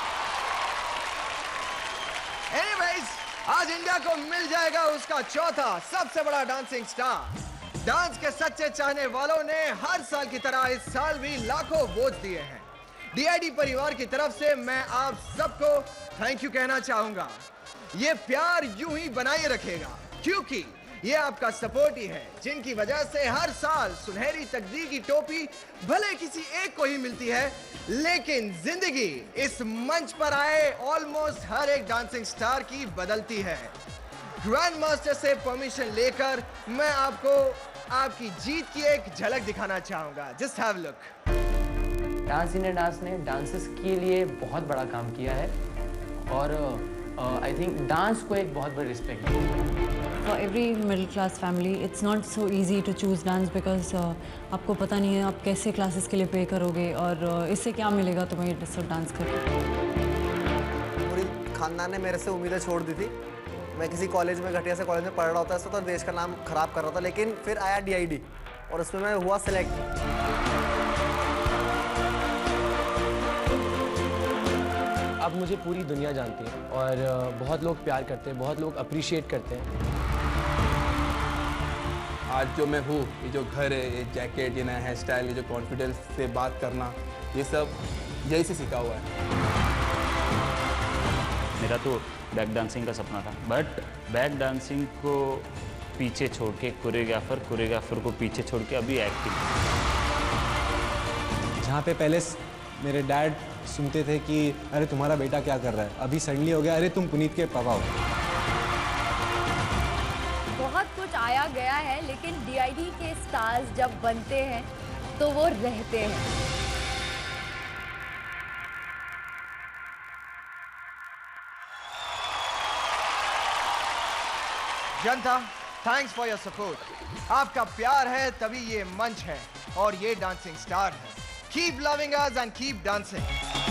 Anyways, आज इंडिया को मिल जाएगा उसका चौथा सबसे बड़ा डांसिंग स्टार। डांस के सच्चे चाहने वालों ने हर साल की तरह इस साल भी लाखों वोट दिए हैं। डीआईडी परिवार की तरफ से मैं आप सबको थैंक यू कहना चाहूंगा। ये प्यार यूं ही बनाए रखेगा, क्योंकि ये आपका सपोर्ट ही है जिनकी वजह से हर साल सुनहरी तकदीर की टोपी भले किसी एक को ही मिलती है, लेकिन जिंदगी इस मंच पर आए ऑलमोस्ट हर एक डांसिंग स्टार की बदलती है। ग्रैंड मास्टर से परमिशन लेकर मैं आपको आपकी जीत की एक झलक दिखाना चाहूंगा। Just have a look. Dance India ने डांसर्स के लिए बहुत बड़ा काम किया है और आई थिंक डांस को एक बहुत बड़ी रिस्पेक्ट है। For every middle class family, it's not so easy to choose dance because uh, आपको पता नहीं है आप कैसे क्लासेस के लिए पे करोगे और uh, इससे क्या मिलेगा तुम्हें ये सब डांस करके। पूरी खानदान ने मेरे से उम्मीदें छोड़ दी थी। मैं किसी कॉलेज में, घटिया से कॉलेज में पढ़ रहा होता है तो देश का नाम खराब कर रहा था, लेकिन फिर आया डीआईडी और उसमें मैं हुआ सिलेक्ट। अब मुझे पूरी दुनिया जानती है और बहुत लोग प्यार करते हैं, बहुत लोग अप्रिशिएट करते हैं। आज जो मैं हूँ, ये जो घर है, ये जैकेट, ये नया हेयर स्टाइल, ये जो कॉन्फिडेंस से बात करना, ये सब यही से सीखा हुआ है। मेरा तो बैक डांसिंग का सपना था, बट बैक डांसिंग को पीछे छोड़ के, कोरियोग्राफर कोरियोग्राफर को पीछे छोड़ के अभी एक्टिंग। जहाँ पे पहले मेरे डैड सुनते थे कि अरे तुम्हारा बेटा क्या कर रहा है, अभी सडनली हो गया अरे तुम पुनीत के पापा हो। बहुत कुछ आया गया है, लेकिन डीआईडी के स्टार्स जब बनते हैं तो वो रहते हैं। जनता, थैंक्स फॉर योर सपोर्ट। आपका प्यार है तभी ये मंच है और ये डांसिंग स्टार है। Keep loving us and keep dancing.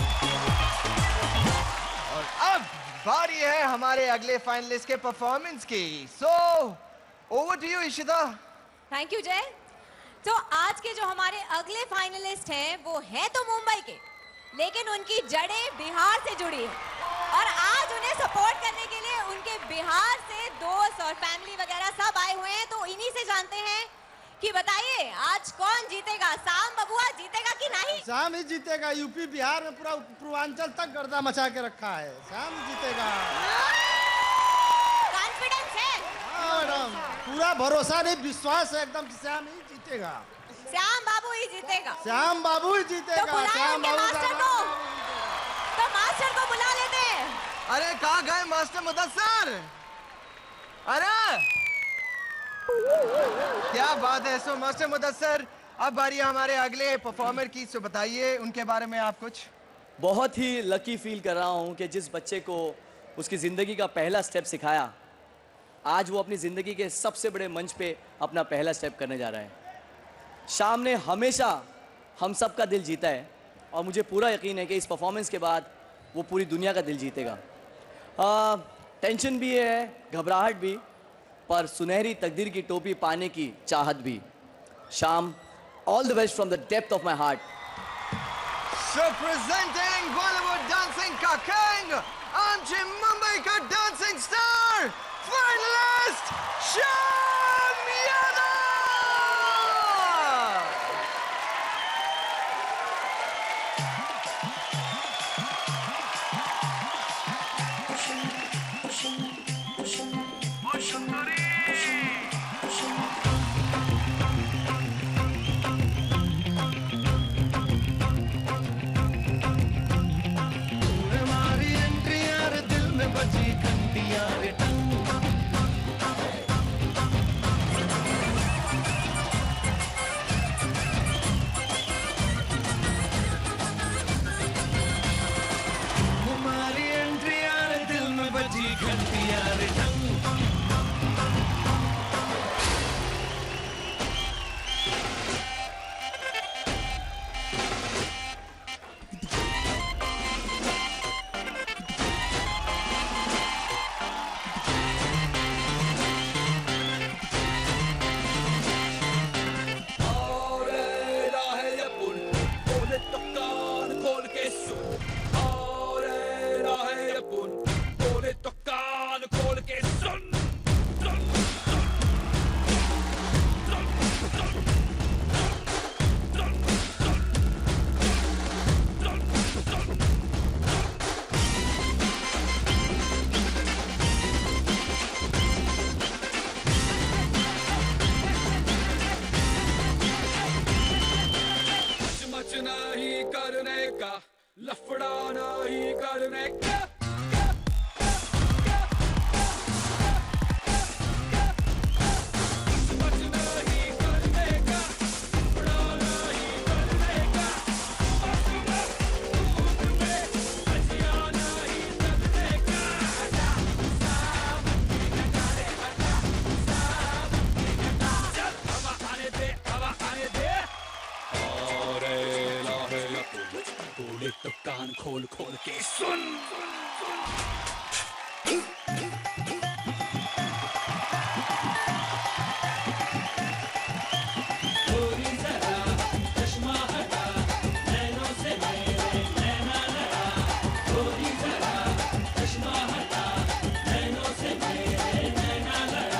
और अब बारी है हमारे अगले फाइनलिस्ट के परफॉर्मेंस की। So over to you Ishita. Thank you Jay. तो आज के जो हमारे अगले फाइनलिस्ट हैं वो हैं तो मुंबई के, लेकिन उनकी जड़ें बिहार से जुड़ी हैं और आज उन्हें सपोर्ट करने के लिए उनके बिहार से दोस्त और फैमिली वगैरह सब आए हुए हैं। तो इन्हीं से जानते हैं कि बताइए आज कौन जीतेगा, शाम बबुआ जीतेगा कि नहीं? शाम ही जीतेगा। यूपी बिहार में पूरा पूर्वांचल तक गर्दा मचा के रखा है। शाम ही जीतेगा। कॉन्फिडेंस है? हाँ मैडम, पूरा भरोसा नहीं, विश्वास है एकदम। श्याम ही जीतेगा। श्याम बाबू ही जीतेगा। श्याम बाबू ही जीतेगा। तो श्याम बाबू मास्टर को, तो मास्टर को बुला लेते हैं। अरे कहाँ गए मास्टर मुदस्सर? अरे क्या बात है। सो मास्टर मुदस्सर, अब बारी हमारे अगले परफॉर्मर की। सो बताइए उनके बारे में आप कुछ। बहुत ही लकी फील कर रहा हूँ कि जिस बच्चे को उसकी ज़िंदगी का पहला स्टेप सिखाया, आज वो अपनी ज़िंदगी के सबसे बड़े मंच पे अपना पहला स्टेप करने जा रहा है। शाम ने हमेशा हम सब का दिल जीता है और मुझे पूरा यकीन है कि इस परफॉर्मेंस के बाद वो पूरी दुनिया का दिल जीतेगा। आ, टेंशन भी है, घबराहट भी, पर सुनहरी तकदीर की टोपी पाने की चाहत भी। Shaam, all the best from the depth of my heart. So presenting Bollywood dancing का किंग, आमचे मुंबई का डांसिंग स्टार, फाइनलिस्ट शाम यादव। हमारी एंट्री यार दिल में बजी घंटियां रे टंग। हमारी एंट्री यार दिल में बजी घंटियां रे टंग। नहीं करने का, लफड़ा नहीं करने का। तो कान खोल खोल के सुन, थोड़ी जरा चश्मा हटा, नैनों से मेरे नैना लड़ा। थोड़ी जरा चश्मा हटा, नैनों से मेरे नैना लड़ा।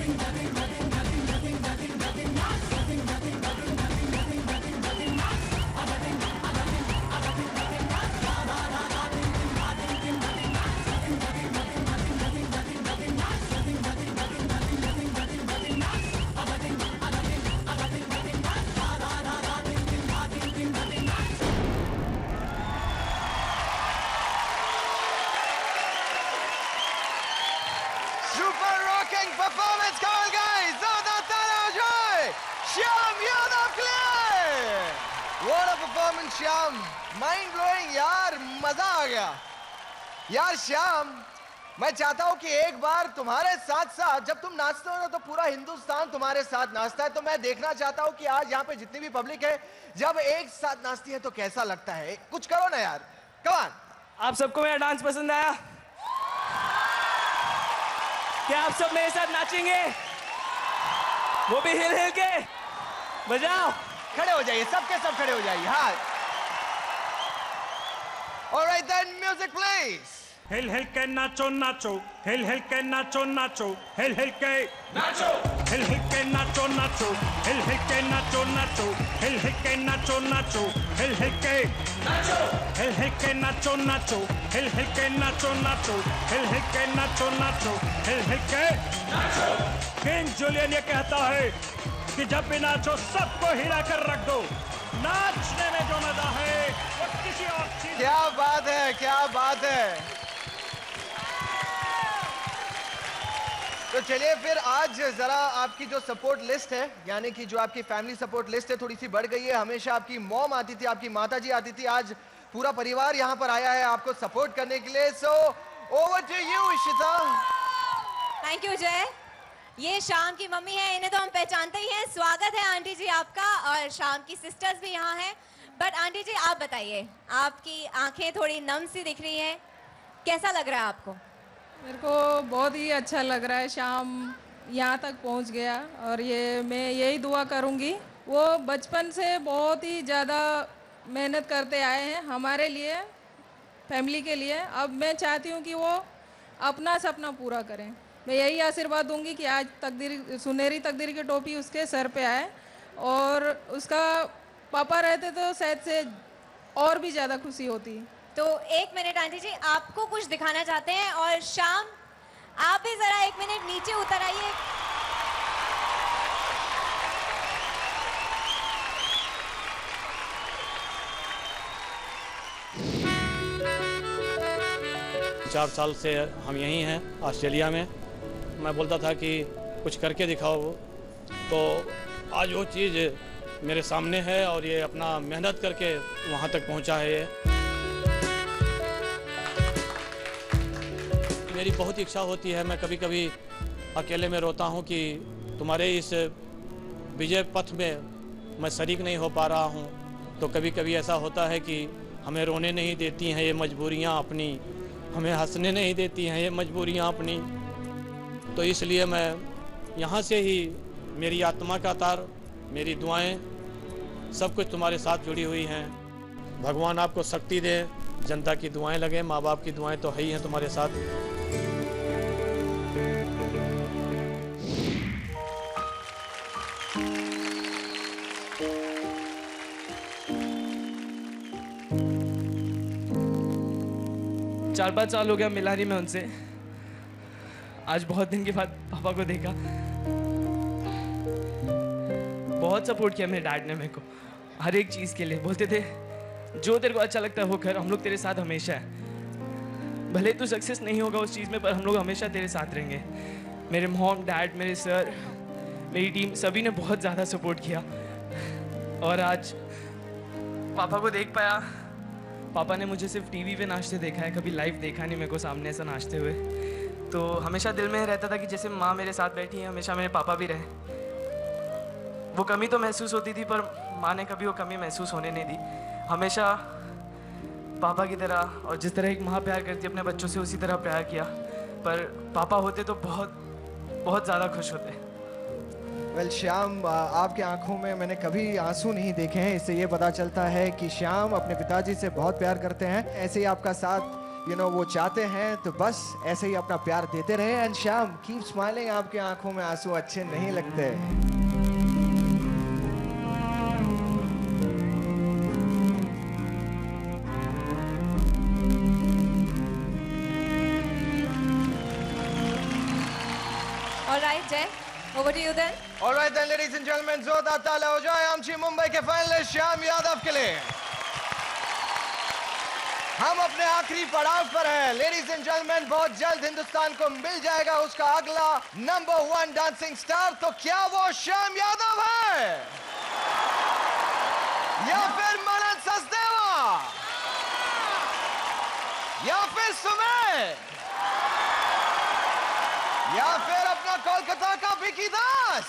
Super rocking performance, come on guys! Zoda Tara Joy! Shyam Yadav clear! What a performance, Shyam! Mind blowing यार, मजा आ गया। यार श्याम, मैं चाहता हूँ कि एक बार तुम्हारे साथ साथ जब तुम नाचते हो ना तो पूरा हिंदुस्तान तुम्हारे साथ नाचता है। तो मैं देखना चाहता हूँ कि आज यहाँ पे जितनी भी पब्लिक है जब एक साथ नाचती है तो कैसा लगता है। कुछ करो ना यार, कम ऑन। आप सबको मेरा डांस पसंद आया? क्या आप सब मेरे साथ नाचेंगे? वो भी हिल हिल के बजाओ। खड़े हो जाइए, सबके सब खड़े हो जाइए। हाँ, ऑलराइट देन, म्यूजिक प्लीज। हिल हिल के नाचो नाचो, हिल हिल के नाचो नाचो, हिल हिल के नाचो, हिल हिल के नाचो नाचो, हिल हिल के नाचो नाचो, हिल हिल के नाचो नाचो, हिल हिल के नाचो, हिल हिल के नाचो नाचो, हिल हिल के नाचो नाचो, हिल हिल के नाचो नाचो, हिल हिल के नाचो। किंग जूलियन ये कहता है कि जब भी नाचो सबको हिला कर रख दो। नाचने में जो मजा है वो किसी और चीज। क्या बात है, क्या बात है। तो चलिए फिर आज जरा आपकी जो सपोर्ट लिस्ट है, यानी कि जो आपकी फैमिली सपोर्ट लिस्ट है, थोड़ी सी बढ़ गई है। हमेशा आपकी मॉम आती थी, आपकी माताजी आती थी, आज पूरा परिवार यहाँ पर आया है आपको सपोर्ट करने के लिए। So over to you Ishita. Thank you Jay. ये शाम की मम्मी है, इन्हें तो हम पहचानते ही हैं। स्वागत है आंटी जी आपका, और शाम की सिस्टर्स भी यहाँ हैं। बट आंटी जी आप बताइए, आपकी आंखें थोड़ी नम सी दिख रही हैं, कैसा लग रहा है आपको? मेरे को बहुत ही अच्छा लग रहा है, शाम यहाँ तक पहुँच गया। और ये मैं यही दुआ करूँगी, वो बचपन से बहुत ही ज़्यादा मेहनत करते आए हैं हमारे लिए, फैमिली के लिए। अब मैं चाहती हूँ कि वो अपना सपना पूरा करें। मैं यही आशीर्वाद दूंगी कि आज तकदीर, सुनहरी तकदीर की टोपी उसके सर पे आए, और उसका पापा रहते तो शायद से और भी ज़्यादा खुशी होती। तो एक मिनट आंटी जी, आपको कुछ दिखाना चाहते हैं, और शाम आप भी जरा एक मिनट नीचे उतर आइए। चार साल से हम यहीं हैं ऑस्ट्रेलिया में। मैं बोलता था कि कुछ करके दिखाओ, तो आज वो चीज़ मेरे सामने है, और ये अपना मेहनत करके वहाँ तक पहुँचा है। ये मेरी बहुत इच्छा होती है, मैं कभी कभी अकेले में रोता हूँ कि तुम्हारे इस विजय पथ में मैं शरीक नहीं हो पा रहा हूँ। तो कभी कभी ऐसा होता है कि हमें रोने नहीं देती हैं ये मजबूरियाँ अपनी, हमें हंसने नहीं देती हैं ये मजबूरियाँ अपनी। तो इसलिए मैं यहाँ से ही, मेरी आत्मा का तार, मेरी दुआएं, सब कुछ तुम्हारे साथ जुड़ी हुई हैं। भगवान आपको शक्ति दे, जनता की दुआएं लगे, माँ बाप की दुआएं तो है ही हैं तुम्हारे साथ। चार पाँच साल हो गया मिला नहीं मैं उनसे। आज बहुत दिन के बाद पापा को देखा। बहुत सपोर्ट किया मेरे डैड ने मेरे को हर एक चीज़ के लिए। बोलते थे जो तेरे को अच्छा लगता है वो कर, हम लोग तेरे साथ हमेशा है। भले तू सक्सेस नहीं होगा उस चीज़ में, पर हम लोग हमेशा तेरे साथ रहेंगे। मेरे मॉम, डैड, मेरे सर, मेरी टीम, सभी ने बहुत ज़्यादा सपोर्ट किया। और आज पापा को देख पाया। पापा ने मुझे सिर्फ टीवी पे नाचते देखा है, कभी लाइव देखा नहीं मेरे को सामने ऐसा नाचते हुए। तो हमेशा दिल में रहता था कि जैसे माँ मेरे साथ बैठी है, हमेशा मेरे पापा भी रहे। वो कमी तो महसूस होती थी, पर माँ ने कभी वो कमी महसूस होने नहीं दी। हमेशा पापा की तरह, और जिस तरह एक माँ प्यार करती है अपने बच्चों से, उसी तरह प्यार किया। पर पापा होते तो बहुत बहुत ज़्यादा खुश होते। वेल well, श्याम, आपके आंखों में मैंने कभी आंसू नहीं देखे हैं, इससे ये पता चलता है कि श्याम अपने पिताजी से बहुत प्यार करते हैं। ऐसे ही आपका साथ यू नो वो चाहते हैं तो बस ऐसे ही अपना प्यार देते रहे। एंड श्याम कीप स्माइलिंग, आपके आंखों में आंसू अच्छे नहीं लगते। All right, Jay, over to you then. All right then, ladies and gentlemen, जोरदार तालियां हो जाए आमची मुंबई के फाइनलिस्ट श्याम यादव के लिए। हम अपने आखिरी पड़ाव पर हैं। लेडीज एंड जेंटलमैन, बहुत जल्द हिंदुस्तान को मिल जाएगा उसका अगला नंबर वन डांसिंग स्टार। तो क्या वो श्याम यादव है या फिर मनन सचदेवा या फिर सुमेर या फिर अपना कोलकाता का विकी दास?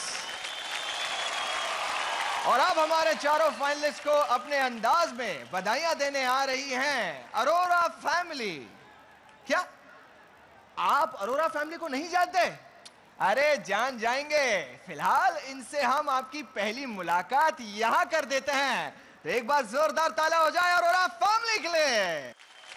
और अब हमारे चारों फाइनलिस्ट को अपने अंदाज में बधाइयां देने आ रही हैं अरोरा फैमिली। क्या आप अरोरा फैमिली को नहीं जानते? अरे जान जाएंगे। फिलहाल इनसे हम आपकी पहली मुलाकात यहां कर देते हैं। तो एक बार जोरदार ताला हो जाए अरोरा फैमिली के लिए।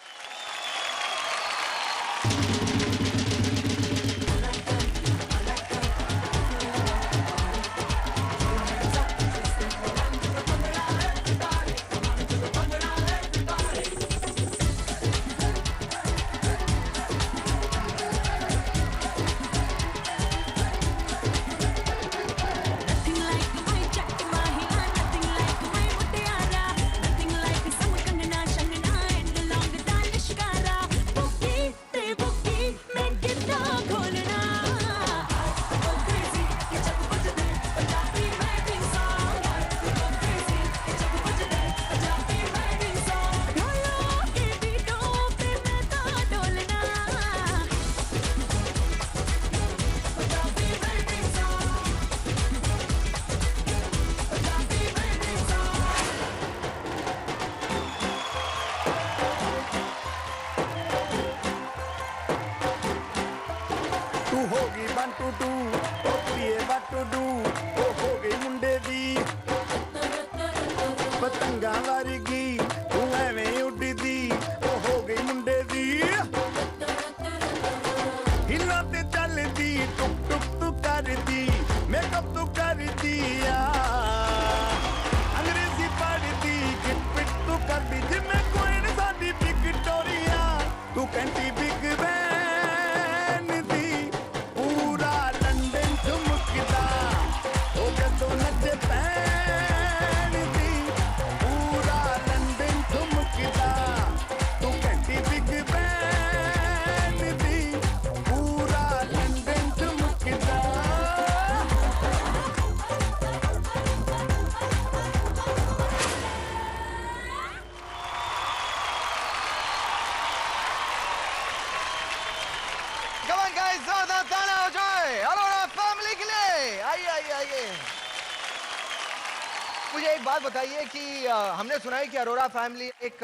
मुझे एक बात बताइए कि आ, हमने सुना है कि अरोरा फैमिली एक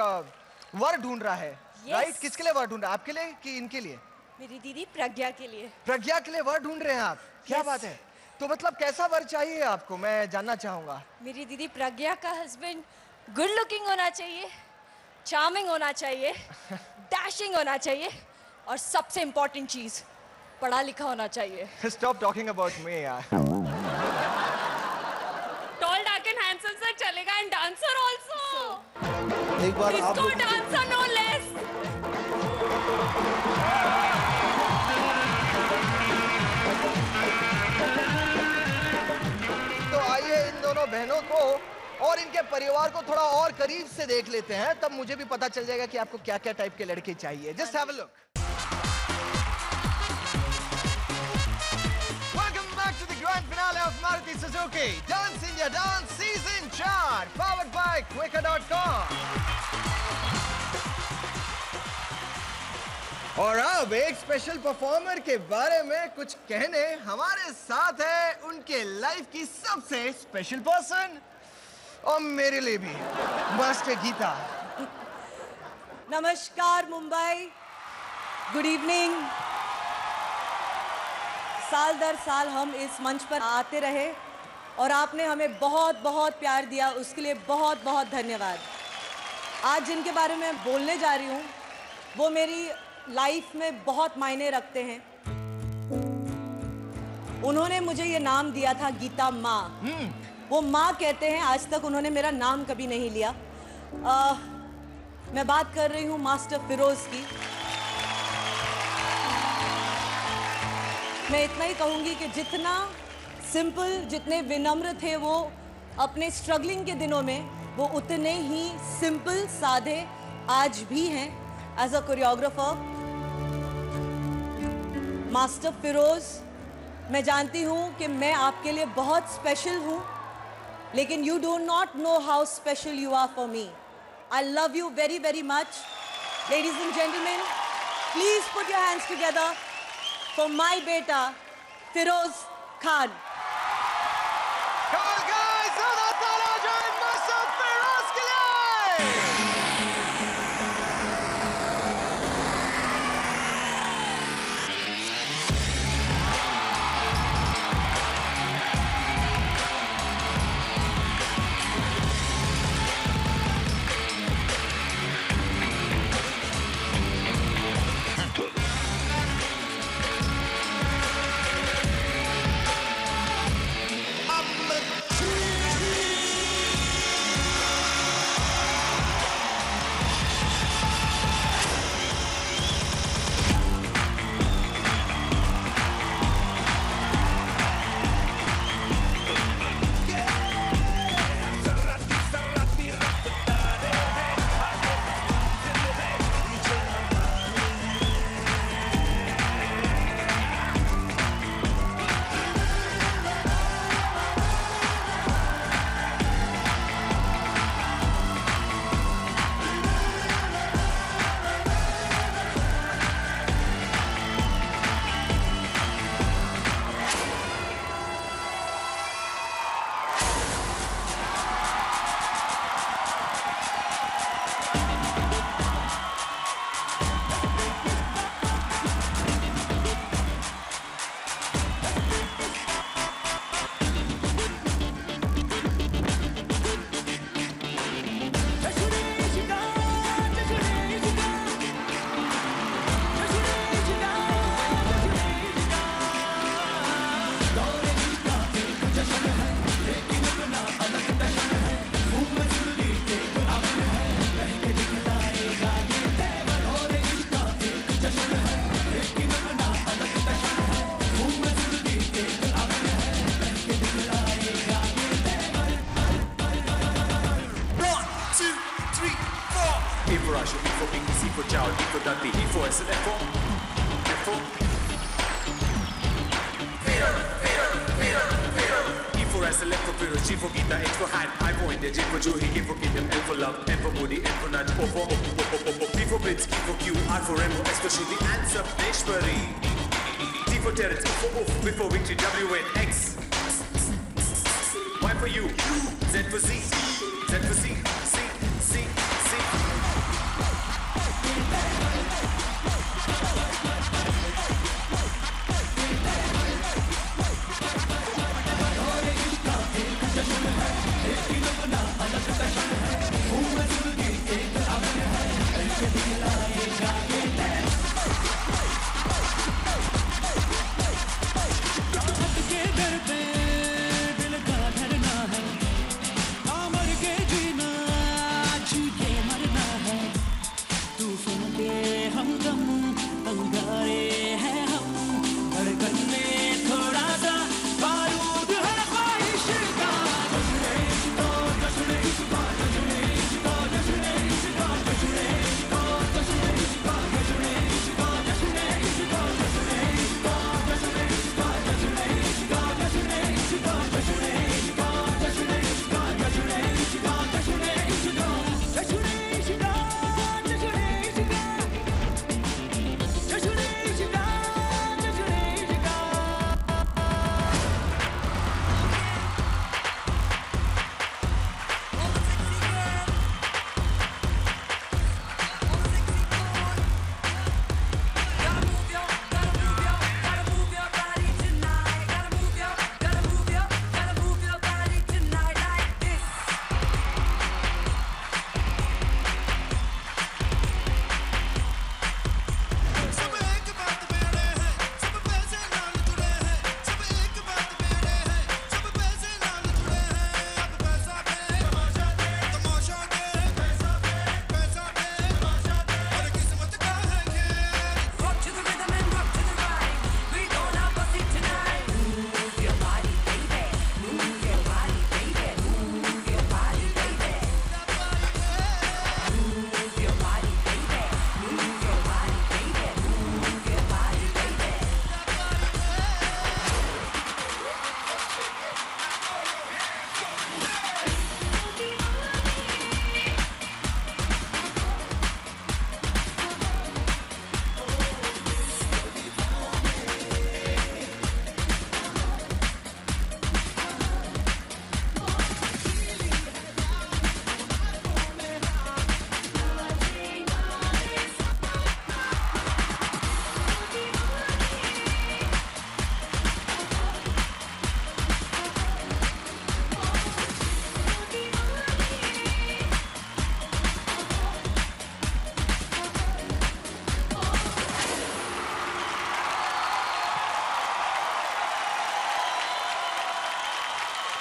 वर ढूंढ रहा है, yes. राइट? किसके लिए वर ढूंढ रहा है? आपके लिए कि इनके लिए? मेरी दीदी प्रज्ञा के लिए। प्रज्ञा के लिए वर ढूंढ रहे हैं आप? क्या yes. बात है। तो मतलब कैसा वर चाहिए आपको, मैं जानना चाहूंगा। मेरी दीदी प्रज्ञा का हस्बैंड गुड लुकिंग होना चाहिए, चार्मिंग होना चाहिए, डैशिंग होना चाहिए और सबसे इंपॉर्टेंट चीज पढ़ा लिखा होना चाहिए। स्टॉप टॉकिंग अबाउट मी यार। Tall dark and handsome sir चलेगा एंड डांसर आल्सो। एक बार आप इसको डांसर नो लेस। तो आइए इन दोनों बहनों को और इनके परिवार को थोड़ा और करीब से देख लेते हैं, तब मुझे भी पता चल जाएगा कि आपको क्या क्या टाइप के लड़के चाहिए। Just have a look. Grand finale of Maruti Suzuki Dance India Dance Season four powered by quicker dot com। और अब एक स्पेशल परफॉर्मर के बारे में कुछ कहने हमारे साथ है उनके लाइफ की सबसे स्पेशल पर्सन और मेरे लिए भी, मास्टर गीता। नमस्कार मुंबई, गुड इवनिंग। साल दर साल हम इस मंच पर आते रहे और आपने हमें बहुत बहुत प्यार दिया, उसके लिए बहुत बहुत धन्यवाद। आज जिनके बारे में बोलने जा रही हूँ वो मेरी लाइफ में बहुत मायने रखते हैं। उन्होंने मुझे ये नाम दिया था गीता माँ। वो माँ कहते हैं, आज तक उन्होंने मेरा नाम कभी नहीं लिया। आ, मैं बात कर रही हूँ मास्टर फिरोज की। मैं इतना ही कहूँगी कि जितना सिंपल, जितने विनम्र थे वो अपने स्ट्रगलिंग के दिनों में, वो उतने ही सिंपल साधे आज भी हैं as a choreographer. Master Firoz, मैं जानती हूँ कि मैं आपके लिए बहुत स्पेशल हूँ, लेकिन you do not know how special you are for me. I love you very very much. Ladies and gentleman, please put your hands together for my बेटा फिरोज खान। दिल का धरना है, अमर के जीना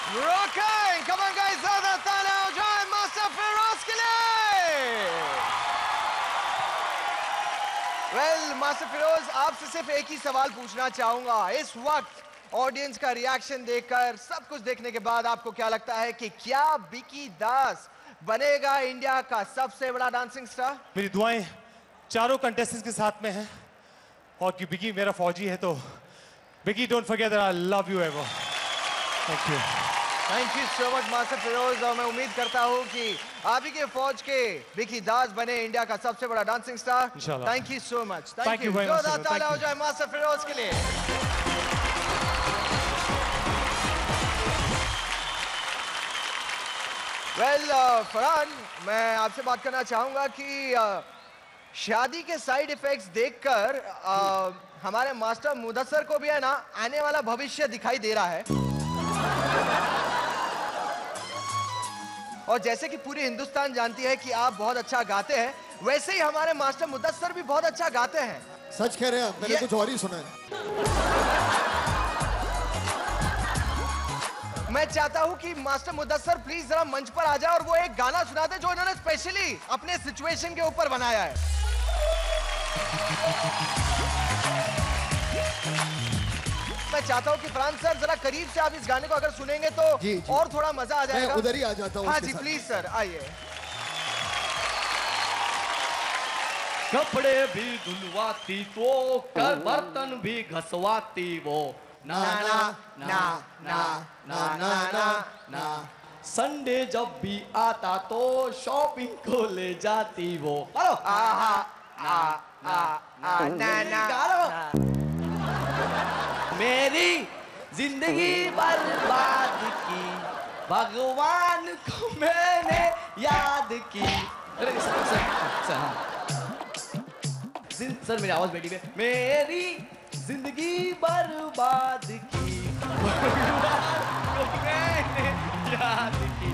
Rocking! Come on guys, ज़्यादा तालियां हो जाए मास्टर फिरोज के लिए। Well, मास्टर फिरोज, आपसे सिर्फ एक ही सवाल पूछना चाहूंगा। इस वक्त ऑडियंस का रिएक्शन देखकर, सब कुछ देखने के बाद आपको क्या लगता है कि क्या बिकी दास बनेगा इंडिया का सबसे बड़ा डांसिंग स्टार? मेरी दुआएं चारों कंटेस्टेंट्स के साथ में हैं और कि बिकी मेरा फौजी है, तो Vicky don't forget that I love you ever. Thank you. Thank you so much master Firoz, और मैं उम्मीद करता हूं कि आप ही के फौज के बिकी दास बने इंडिया का सबसे बड़ा डांसिंग स्टार। इंशाल्लाह। Thank you so much. Thank you very much, जोरदार sir. तालियां हो Thank you. जाए मास्टर फिरोज के लिए। वेल well, फरहान, मैं आपसे बात करना चाहूंगा कि uh, शादी के साइड इफेक्ट्स देखकर uh, हमारे मास्टर मुदस्सर को भी है ना आने वाला भविष्य दिखाई दे रहा है। और जैसे कि पूरी हिंदुस्तान जानती है कि आप बहुत अच्छा गाते हैं, वैसे ही हमारे मास्टर मुदस्सर भी बहुत अच्छा गाते हैं। सच कह रहे हैं आप, मैंने कुछ और ही सुना है। मैं चाहता हूं कि मास्टर मुदस्सर प्लीज जरा मंच पर आ जाए और वो एक गाना सुना दे जो इन्होंने स्पेशली अपने सिचुएशन के ऊपर बनाया है। मैं चाहता हूं कि फरहान सर जरा करीब से आप इस गाने को अगर सुनेंगे तो जी, जी। और थोड़ा मजा आ जाएगा। मैं उधर ही आ जाता हूं हाँ उसके जी साथ। प्लीज सर आइए। कपड़े भी धुलवाती वो, कर बर्तन भी घसवाती वो, ना ना ना ना ना ना ना ना। संडे जब भी आता तो शॉपिंग को ले जाती वो। हेलो आहा आ आ आ ना ना। मेरी जिंदगी बर्बाद की, भगवान को मैंने याद की। अरे सर सर सर हाँ। जिन- सर मेरी आवाज बैठी है। मेरी जिंदगी बर्बाद की, भगवान को मैंने याद की।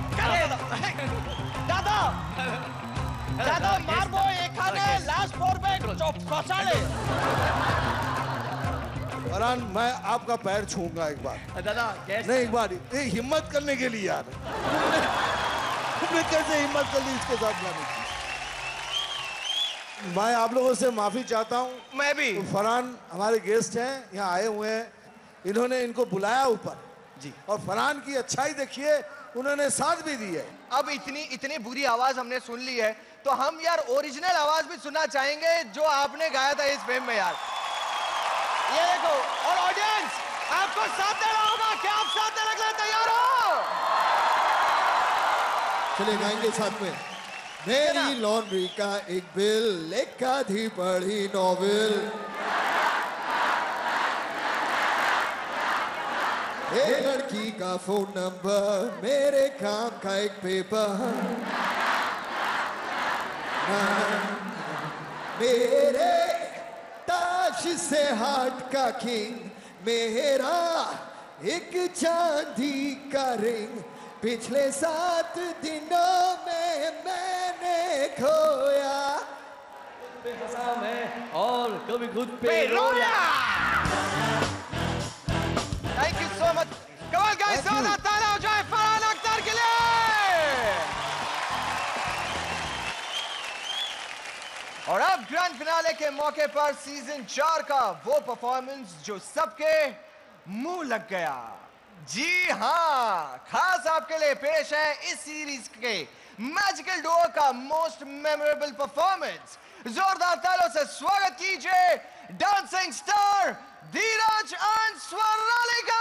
दादा दादा मार वो एखादे लास्ट फोर पे कोसा ले। फरहान, मैं आपका पैर छूंगा एक बार। दादा कैसे? नहीं, एक बार ये हिम्मत करने के लिए यार। तुमने तुमने कैसे हिम्मत कर ली इसके साथ गाने की? मैं आप लोगों से माफी चाहता हूँ। मैं भी। तो फरहान हमारे गेस्ट हैं, यहाँ आए हुए हैं, इन्होंने इनको बुलाया ऊपर जी, और फरहान की अच्छाई देखिए, उन्होंने साथ भी दी है। अब इतनी इतनी बुरी आवाज हमने सुन ली है, तो हम यार ओरिजिनल आवाज भी सुनना चाहेंगे जो आपने गाया था इस फिल्म में यार। ये देखो, और ऑडियंस आपको साथ देना होगा। क्या आप साथ देने के लिए तैयार हो? चले गाएंगे साथ में। मेरी लॉन्ड्री का एक बिल, एक आधी पढ़ी नॉवेल, एक लड़की का फोन नंबर, मेरे काम का एक पेपर, मेरे ताश से हार्ट का किंग, मेरा एक चांदी का रिंग, पिछले सात दिनों में मैंने खोया। पे हंसा मैं और कभी खुद पे रोया। Thank you so much. कमाल गाइस, ज़्यादा तालियां हो जाए फरहान अख्तर के लिए। और अब ग्रैंड फिनाले के मौके पर सीजन चार का वो परफॉर्मेंस जो सबके मुंह लग गया। जी हाँ, खास आपके लिए पेश है इस सीरीज के मैजिकल डुओ का मोस्ट मेमोरेबल परफॉर्मेंस। जोरदार तालियों से स्वागत कीजिए dancing star Dheeraj and Swarnalika.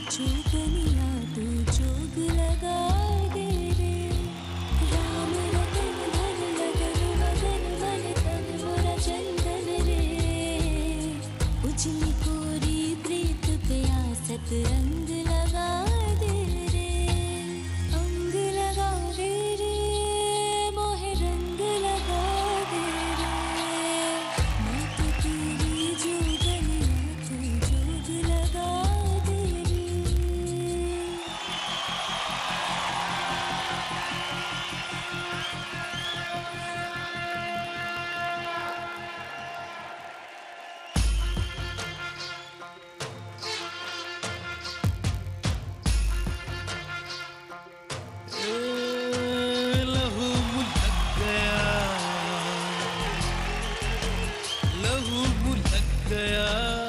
जोगनिया तू जोग लगा दे रे राम रतन धन लगन मगन मन तन मोरा चंदन रे उजली कोरी प्रीत पे आसत रंग लगा दे रे अंग लगा दे रे मोहे रंग लगा दे रे मैं तो तेरी जोगनिया तू जोग लगा दे रे लहू मुलक गया लहू मुलक गया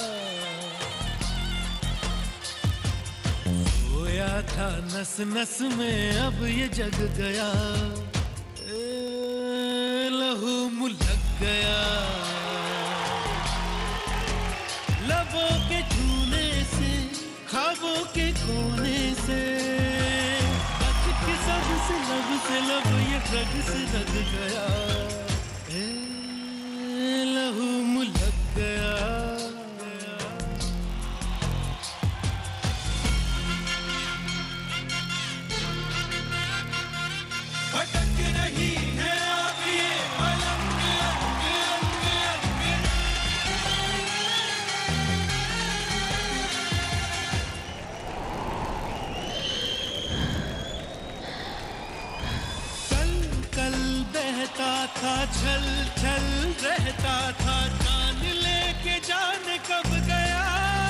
खोया था नस नस में अब ये जग गया ए, लहू मुलक गया लबों के छूने से ख्वाबों के कोने से सब से लब से लब ये रग से रग गया ए, लहू मुलक गया भटक रही है अब ये पलंग अंग अंग अंग कल बहता था छल छल रहता था जान लेके जान कब गया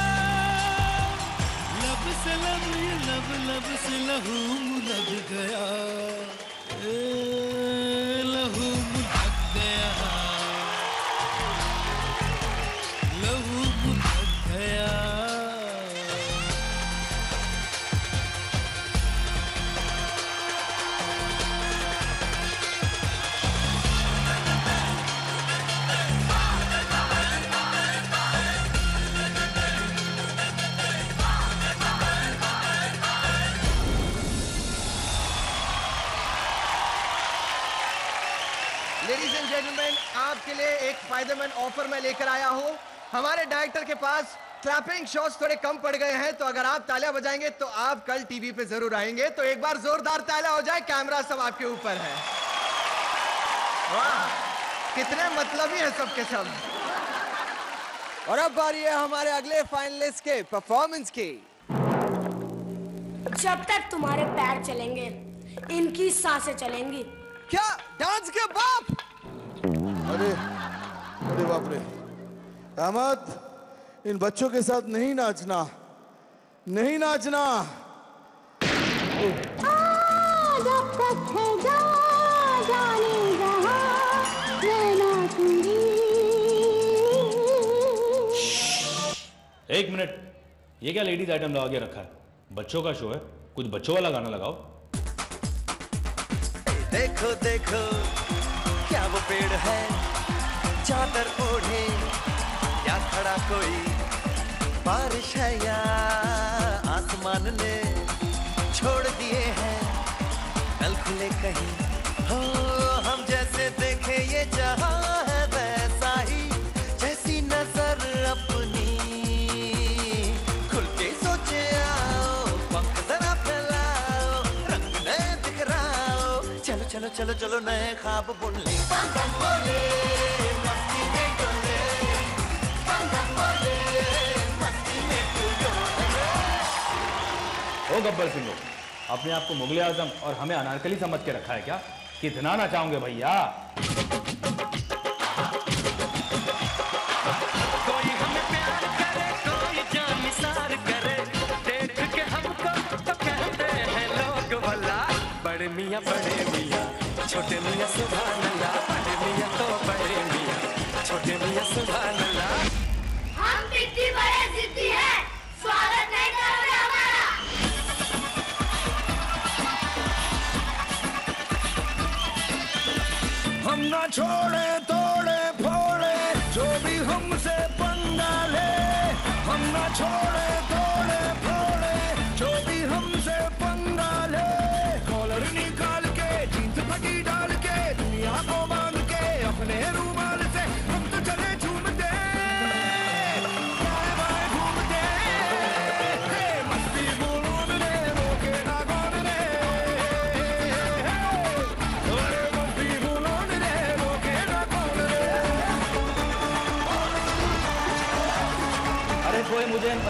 लब से लब ये लब लब से लहू मुलक गया ए, लहू मुलक गया लहू मुलक गया लेडीज एंड जेंटलमैन, आपके लिए एक फायदेमंद ऑफर मैं लेकर आया हूं। हमारे डायरेक्टर के पास क्लैपिंग शॉट्स थोड़े कम पड़ गए हैं, तो अगर आप तालियां बजाएंगे तो आप कल टीवी पे जरूर आएंगे। तो एक बार जोरदार तालियां हो जाए, कैमरा सब आपके ऊपर है। वाह, कितने मतलबी हैं सबके सब। और अब बारी है हमारे अगले फाइनलिस्ट के परफॉर्मेंस की। जब तक तुम्हारे पैर चलेंगे इनकी सांसें चलेंगी। क्या डांस के बाप? अरे अरे बाप रे अहमद, इन बच्चों के साथ नहीं नाचना, नहीं नाचना। जब तक है जा जाने जहां मैं नाचूंगी। एक मिनट, ये क्या लेडीज आइटम लगा के रखा है? बच्चों का शो है, कुछ बच्चों वाला गाना लगाओ। देखो देखो क्या वो पेड़ है चादर ओढ़े, या खड़ा कोई बारिश है या आसमान ने छोड़ दिए हैं नल खुले कहीं। हो हम जैसे देखे ये जहां है वैसा ही, जैसी नजर अपनी खुल के सोचे आओ, पंख जरा फैलाओ, रंग नए बिखराओ, चलो चलो चलो चलो नए ख्वाब बुन ले। मस्ती में डोले, मस्ती में तू डोले। ओ गब्बर सिंह, अपने आप को मुगले आजम और हमें अनारकली समझ के रखा है क्या? कितना नचाओगे भैया? कोई हमें प्यार करे, कोई जान निसार करे, देख के हमको तो कहते हैं लोग भला। बड़े मियाँ बड़े मियाँ, छोटे मियाँ सुभान अल्लाह। बड़े मियाँ तो बड़े मियाँ, छोटे मियाँ सुभान अल्लाह। हम बिट्टी बड़े जिद्दी हैं, स्वागत नहीं करोगे हमारा। हम ना छोड़े तोड़े फोड़े जो भी हमसे पंगा ले, हम ना छोड़े तोड़े फोड़े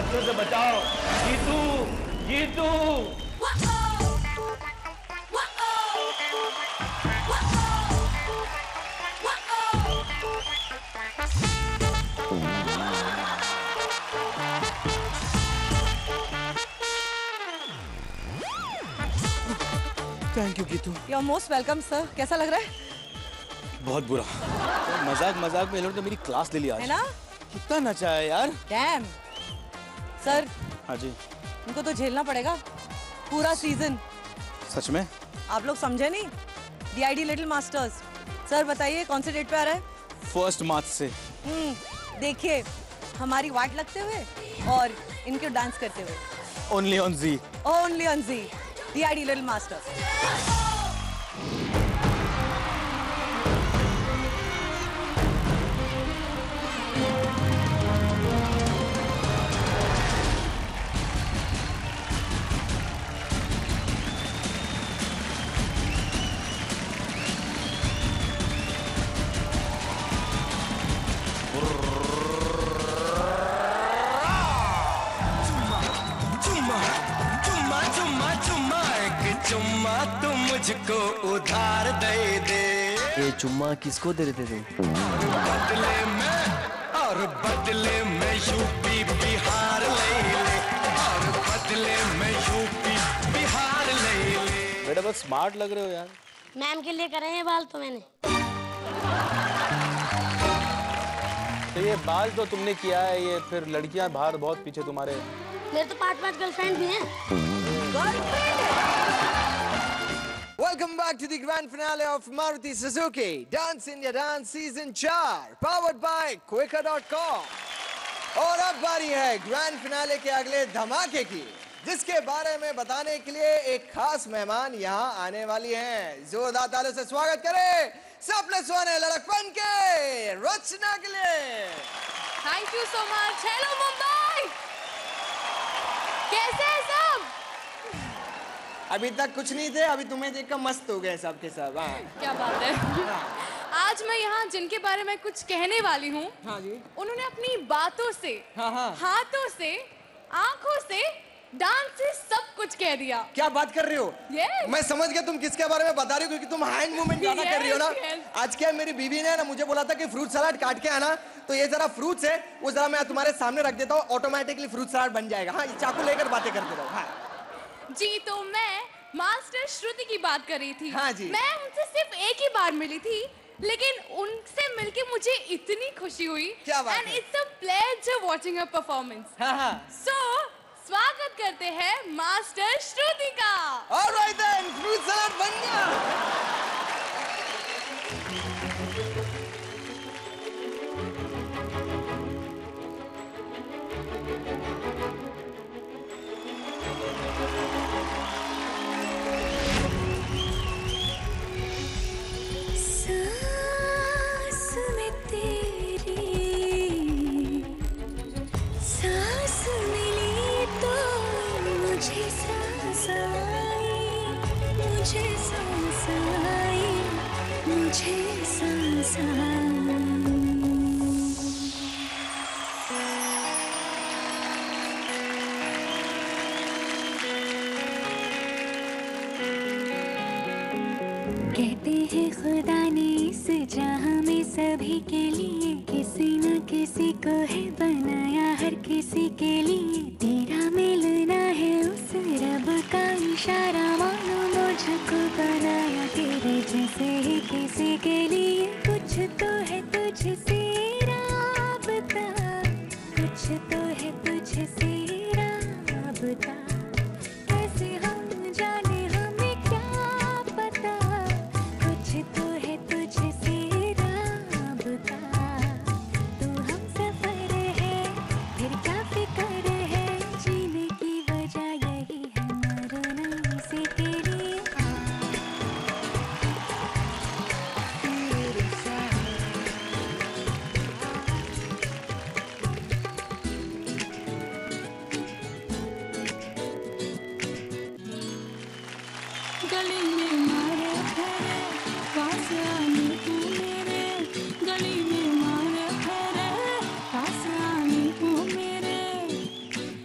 बच्चों से बचाओ। Jeetu, Jeetu. Thank you Geetu. You are most welcome sir. कैसा लग रहा है? बहुत बुरा। मजाक मजाक में इन्होंने तो मेरी क्लास ले ली आज। है ना? कितना नचा है यार। डैम। सर। हाँ जी। इनको तो झेलना पड़ेगा पूरा सीजन। सच में? आप लोग समझे नहीं? D I D little masters. Sir बताइए कौन से डेट पे आ रहा है? फर्स्ट मार्च से। हम्म, देखिए हमारी वाट लगते हुए और इनके डांस करते हुए। Only on Zee. Only on Zee. D I D little masters. चुम्मा तू मुझको उधार दे दे। ये चुम्मा किसको दे रहे थे तुम? बदले में और बदले में यूपी बिहार ले ले और बदले में यूपी बिहार ले ले। बेटा बस स्मार्ट लग रहे हो यार। मैम के लिए करे हैं बाल तो मैंने। तो ये बाल तो तुमने किया है, ये फिर लड़कियां बाहर बहुत पीछे तुम्हारे। मेरे तो पांच पांच गर्लफ्रेंड भी हैं। Welcome back to the grand finale of Maruti Suzuki Dance India Dance Season four, powered by Quicker dot com. और अब बारी है ग्रैंड फिनाले के अगले धमाके की, जिसके बारे में बताने के लिए एक खास मेहमान यहाँ आने वाली हैं। जोरदार तालियों से स्वागत करें सपने सोने लड़कपन के रचना के लिए। Thank you so much. Hello Mumbai, कैसे हैं सब? अभी तक कुछ नहीं थे, अभी तुम्हें देखकर मस्त हो गए सब के सब। हाँ। क्या बात है। आज मैं यहाँ जिनके बारे में कुछ कहने वाली हूँ, हाँ जी, उन्होंने अपनी बातों से, हाँ हाँ, हाथों से, आंखों से, डांस से सब कुछ कह दिया। क्या बात कर रही हो? yes. मैं समझ गया तुम किसके बारे में बता रही हो, क्योंकि तुम हैंड मूवमेंट ज्यादा yes, कर रही हो ना। yes. आज क्या मेरी बीवी ने ना मुझे बोला था कि फ्रूट सलाद काट के आना, तो ये जरा फ्रूट्स है वो जरा मैं तुम्हारे सामने रख देता हूँ, ऑटोमेटिकली फ्रूट सलाद बन जाएगा। हाँ, ये चाकू लेकर बातें करते रहो। हाँ जी, तो मैं मास्टर श्रुति की बात कर रही थी। हाँ जी। मैं उनसे सिर्फ एक ही बार मिली थी, लेकिन उनसे मिलके मुझे इतनी खुशी हुई। क्या बात एंड है? It's a pleasure watching a performance. हाँ हाँ। सो स्वागत करते हैं मास्टर श्रुति का। ऑलराइट देन, फ्रूट सलाद बन गया। कहते हैं खुदा ने इस जहां में सभी के लिए किसी न किसी को है बनाया, हर किसी के लिए तेरा मिलना है उस रब का इशारा, मानो मुझको बनाया तेरे जैसे ही किसी के लिए। कुछ तो है तुझसे राबता, कुछ तो है तुझसे राबता, कैसे हम जाने हमें क्या पता, कुछ तो है तुझसे राबता, तू हम सफर है फिर क्या फिक्र है, जीने की वजह यही है मरना इसी के लिए। गली में मारे फेरे पास आने तू मेरे, गली में मारे फेरे पास आने तू मेरे,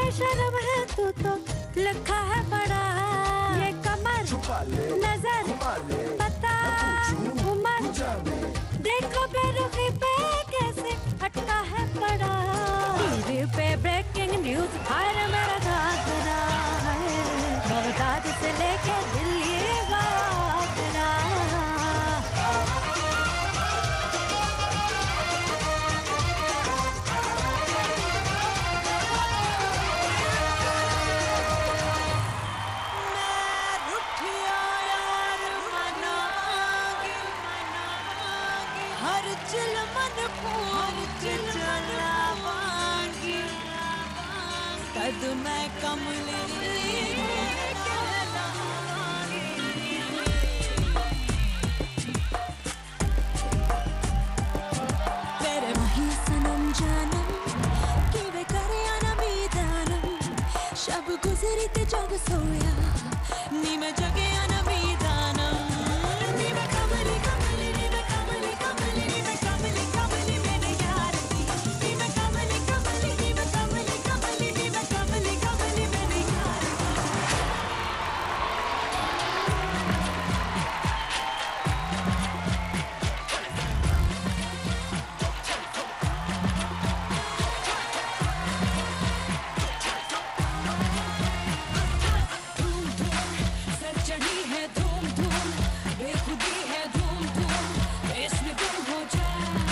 बेशरम है तू तो लिखा है बड़ा ये कमर नजर पता उमर देखो बेरुखी पे कैसे हटता है बड़ा टीवी पे ब्रेकिंग न्यूज हर मेरा घाघरा बगदाद से लेके दिल्ली आगरा हर चिल मन पूछ चलावांगी कद मैं कमली तेरे वही सनम जानम कि वे करे अनमीदानम शब गुजरी ते जग सोया नी मैं जगे अनमीदानम नी मैं कमली कमली नी मैं कमली कमली नी मैं कमली कमली मेरे यार दी नी मैं कमली कमली नी मैं कमली कमली नी मैं कमली कमली मेरे यार सर चढ़ी है धूम धूम बेखुदी है धूम धूम इसमें गुम हो जा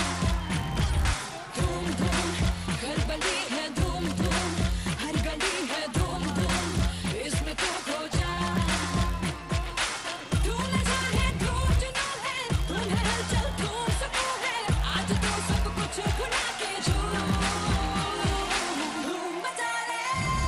धूम धूम खलबली है धूम धूम हर गली है धूम धूम इसमें तू खो जा धूम नशा है धूम जुनून है धूम है हलचल धूम सुकून है आज तो सब कुछ खुला के झूम धूम मचा ले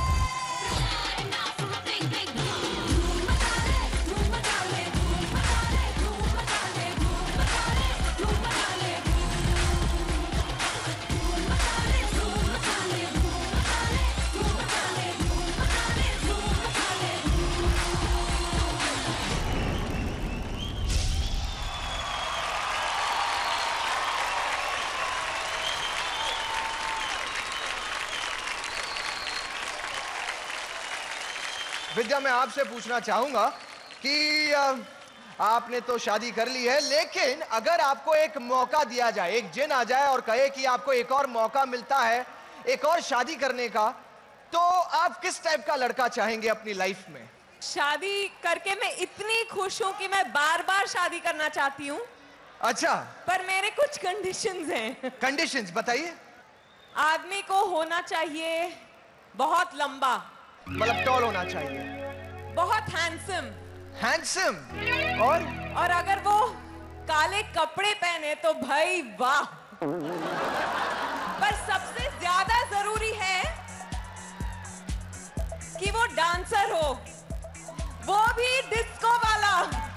विद्या, मैं आपसे पूछना चाहूंगा कि अ, आपने तो शादी कर ली है, लेकिन अगर आपको एक मौका दिया जाए, एक जिन आ जाए और कहे कि आपको एक और मौका मिलता है एक और शादी करने का, तो आप किस टाइप का लड़का चाहेंगे अपनी लाइफ में? शादी करके मैं इतनी खुश हूँ कि मैं बार बार शादी करना चाहती हूँ। अच्छा, पर मेरे कुछ कंडीशंस हैं। कंडीशंस बताइए। आदमी को होना चाहिए बहुत लंबा, मतलब टॉल होना चाहिए, बहुत हैंडसम हैंडसम और और अगर वो काले कपड़े पहने तो भाई वाह। पर सबसे ज्यादा जरूरी है कि वो डांसर हो, वो भी डिस्को वाला।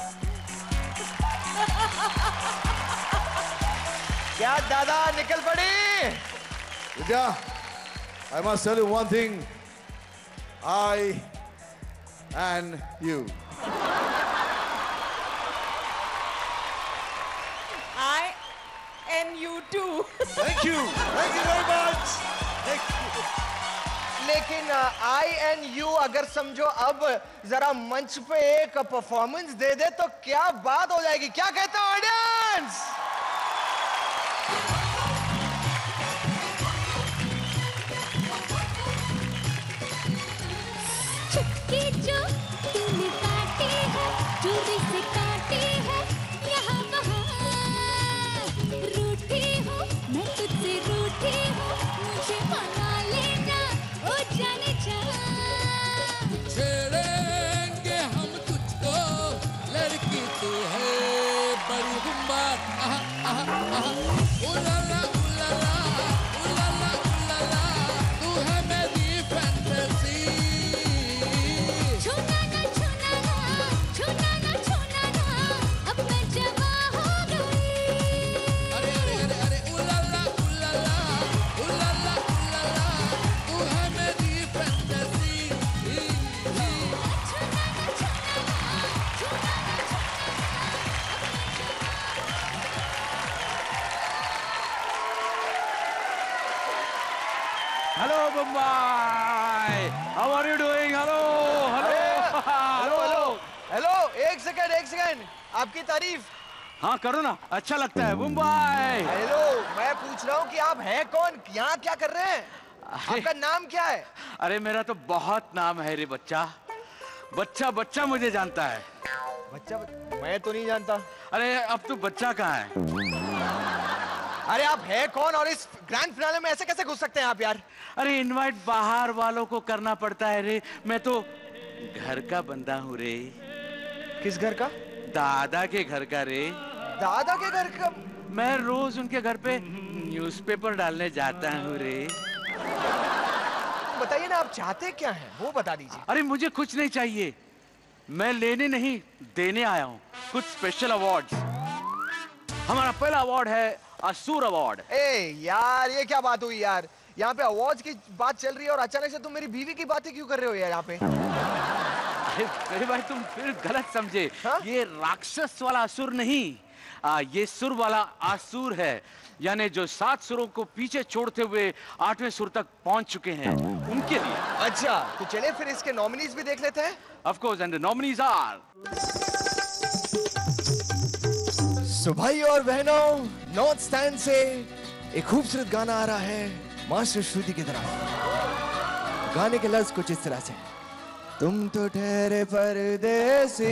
क्या दादा निकल पड़ी? विद्या, I must tell you one thing. I and you. I and you too. Thank you. Thank you very much. Thank you. लेकिन आई एंड यू अगर समझो अब जरा मंच पे एक परफॉर्मेंस दे दे तो क्या बात हो जाएगी। क्या कहते हो ऑडियंस? चुटकी जो तूने काटी है, चूड़ी से काटी है, यहाँ वहाँ रूठी हूँ, मैं तुझसे रूठी हूँ, मुझे मना लेना, ओ जाने जा। छेड़ेंगे हम तुझको, लड़की तू है बड़ी गुम्बा, आहा आहा आहा। Hi how are you doing? Hello hello hello hello hello एक सेकंड एक सेकंड आपकी तारीफ। हाँ करो ना, अच्छा लगता है। मुंबई। हेलो मैं पूछ रहा हूँ कि आप हैं कौन, यहाँ क्या कर रहे हैं? आपका नाम क्या है? अरे मेरा तो बहुत नाम है रे बच्चा। बच्चा बच्चा मुझे जानता है। बच्चा, बच्चा मैं तो नहीं जानता। अरे अब तू बच्चा कहाँ है? अरे आप हैं कौन और इस ग्रैंड फिनाले में ऐसे कैसे घुस सकते हैं आप यार? अरे इनवाइट बाहर वालों को करना पड़ता है रे, मैं तो घर का बंदा हूँ रे। किस घर का? दादा के घर का रे। दादा के घर का? मैं रोज उनके घर पे न्यूज़पेपर डालने जाता हूँ रे। बताइए ना आप चाहते क्या हैं, वो बता दीजिए। अरे मुझे कुछ नहीं चाहिए, मैं लेने नहीं देने आया हूँ कुछ स्पेशल अवार्ड्स। हमारा पहला अवार्ड है असुर अवार्ड। ए यार ये क्या बात हुई यार, यहाँ पे अवार्ड्स की बात चल रही है और अचानक से तुम मेरी बीवी की बातें क्यों कर रहे हो यार यहाँ पे? अरे भाई तुम फिर गलत समझे। हा? ये राक्षस वाला असुर नहीं, आ, ये सुर वाला असुर है, यानी जो सात सुरों को पीछे छोड़ते हुए आठवें सुर तक पहुंच चुके हैं उनके लिए। अच्छा तो चले फिर इसके नॉमिनीज भी देख लेते हैं। Of course, and the nominees are. सो भाई और बहनों, नॉर्थ स्टैंड से एक खूबसूरत गाना आ रहा है मास्टर श्रुति की तरफ। गाने के लफ्ज कुछ इस तरह से, तुम तो ठहरे परदेसी,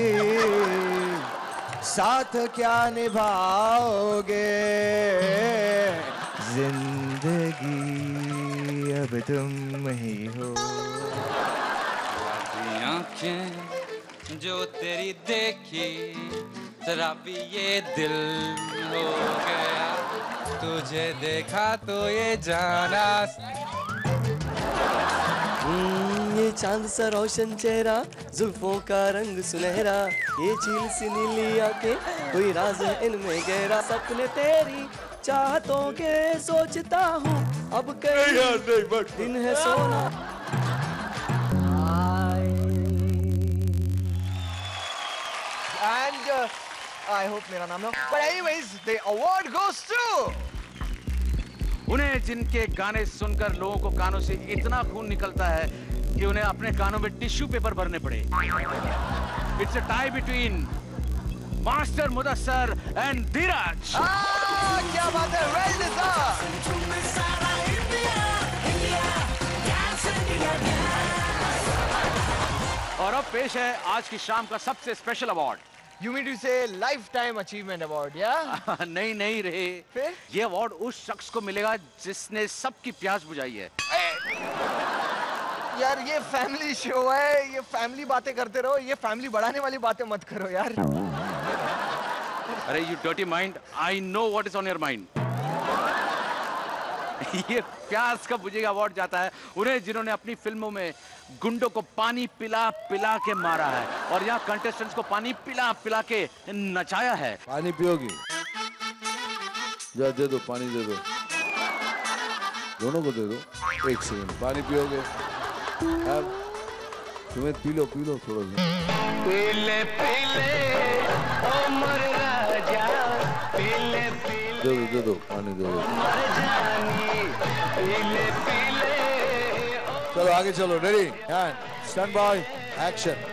साथ क्या निभाओगे, जिंदगी अब तुम ही हो। आंखें जो तेरी देखी शराबी ये दिल हो गया, तुझे देखा तो ये जाना। ये चांद सा रोशन चेहरा, जुल्फों का रंग सुनहरा, ये झील सी नीली आंखें, कोई राज है इनमें गहरा, सपने तेरी चाहतों के सोचता हूँ, अब कई दिन है सोना। And uh, I hope मेरा नाम ना, but anyways the award goes to उन्हें जिनके गाने सुनकर लोगों को कानों से इतना खून निकलता है कि उन्हें अपने कानों में टिश्यू पेपर भरने पड़े। It's a tie between master Mudassar and Dheeraj. ah, क्या बात है, well deserved। और अब पेश है आज की शाम का सबसे special award. You mean to say lifetime achievement award, yeah? नहीं नहीं रहे, फिर ये अवार्ड उस शख्स को मिलेगा जिसने सबकी प्यास बुझाई है। यार ये फैमिली शो है, ये फैमिली बातें करते रहो, ये फैमिली बढ़ाने वाली बातें मत करो यार। अरे you dirty mind, I know what is on your mind. ये प्यास का बुझेगा अवार्ड जाता है उन्हें जिन्होंने अपनी फिल्मों में गुंडों को पानी पिला पिला के मारा है और यहाँ कंटेस्टेंट्स को पानी पिला पिला के नचाया है। पानी पियोगी? जा दे दो, पानी दे दो, दोनों को दे दो। एक सेकंड, पानी पियोगे? अब तुम्हें पी लो पी लो थोड़ा सा। पीले पीले ओ मोर राजा, पीले पीले दे दो दे दो पानी दे दो। मर जानी, पीले पीले। चलो आगे चलो, ready and stand by, action.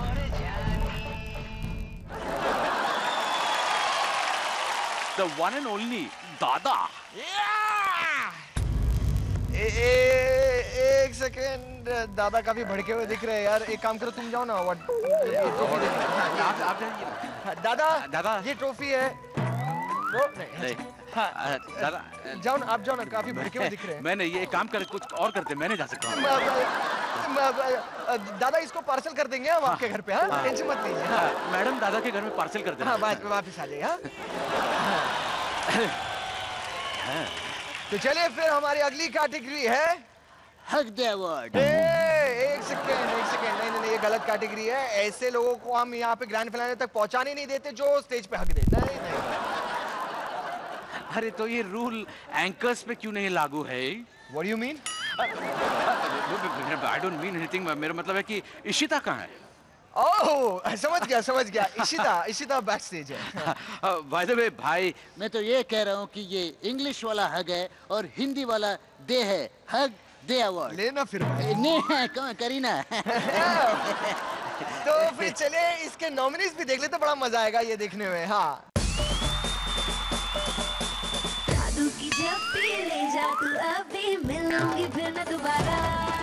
The one and only दादा। ए, ए, एक सेकेंड, दादा काफी भड़के हुए दिख रहे हैं यार। एक काम करो, तुम जाओ ना अवार्ड। दादा दादा ये ट्रॉफी है। नहीं हाँ, दादा जाओ ना, आप जाओ ना, काफी भड़के हुए दिख रहे हैं। मैंने ये काम कर कुछ और करते, मैं नहीं जा सकता। दादा इसको पार्सल कर देंगे हम आपके घर पे, हाँ टेंशन मत लीजिए। हाँ, मैडम दादा के घर में पार्सल कर देना। हाँ बाद में वापस आ जाइए। हाँ तो चलिए फिर हमारी अगली कैटेगरी है हक द अवार्ड। एक सेकेंड एक सेकेंड, नहीं नहीं ये गलत कैटेगरी है। ऐसे लोगों को हम यहाँ पे ग्रैंड फिनाले तक पहुंचाने नहीं देते जो स्टेज पे हक दे। नहीं नहीं। अरे तो ये रूल एंकर्स पे क्यों नहीं लागू है? What do you mean? I don't mean anything. मेरा मतलब है कि इशिता कहाँ है? ओह समझ गया समझ गया, इशिता इशिता बैक स्टेज है। By the way भाई, मैं तो ये कह रहा हूँ कि ये इंग्लिश वाला हग है और हिंदी वाला दे है। Hug the award. लेना फिर भाई। नहीं कौन करीना। तो फिर चले इसके नॉमिनीज भी देख ले तो बड़ा मजा आएगा ये देखने में। हाँ जादू की जप्पी ले जा तू अभी, मिलूंगी फिर न दोबारा।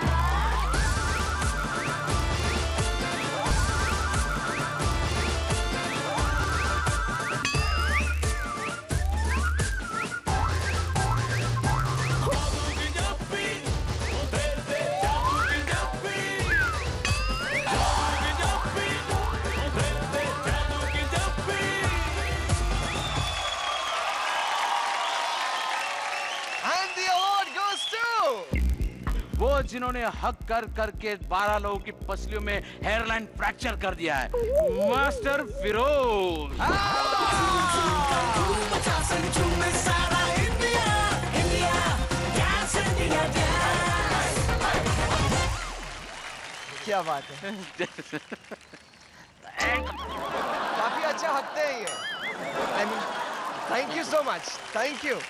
वो जिन्होंने हक कर करके बारह लोगों की पसलियों में हेयरलाइन फ्रैक्चर कर दिया है, मास्टर फिरोज। क्या बात है। काफी अच्छा हकते हैं ये। I mean thank you so much, thank you.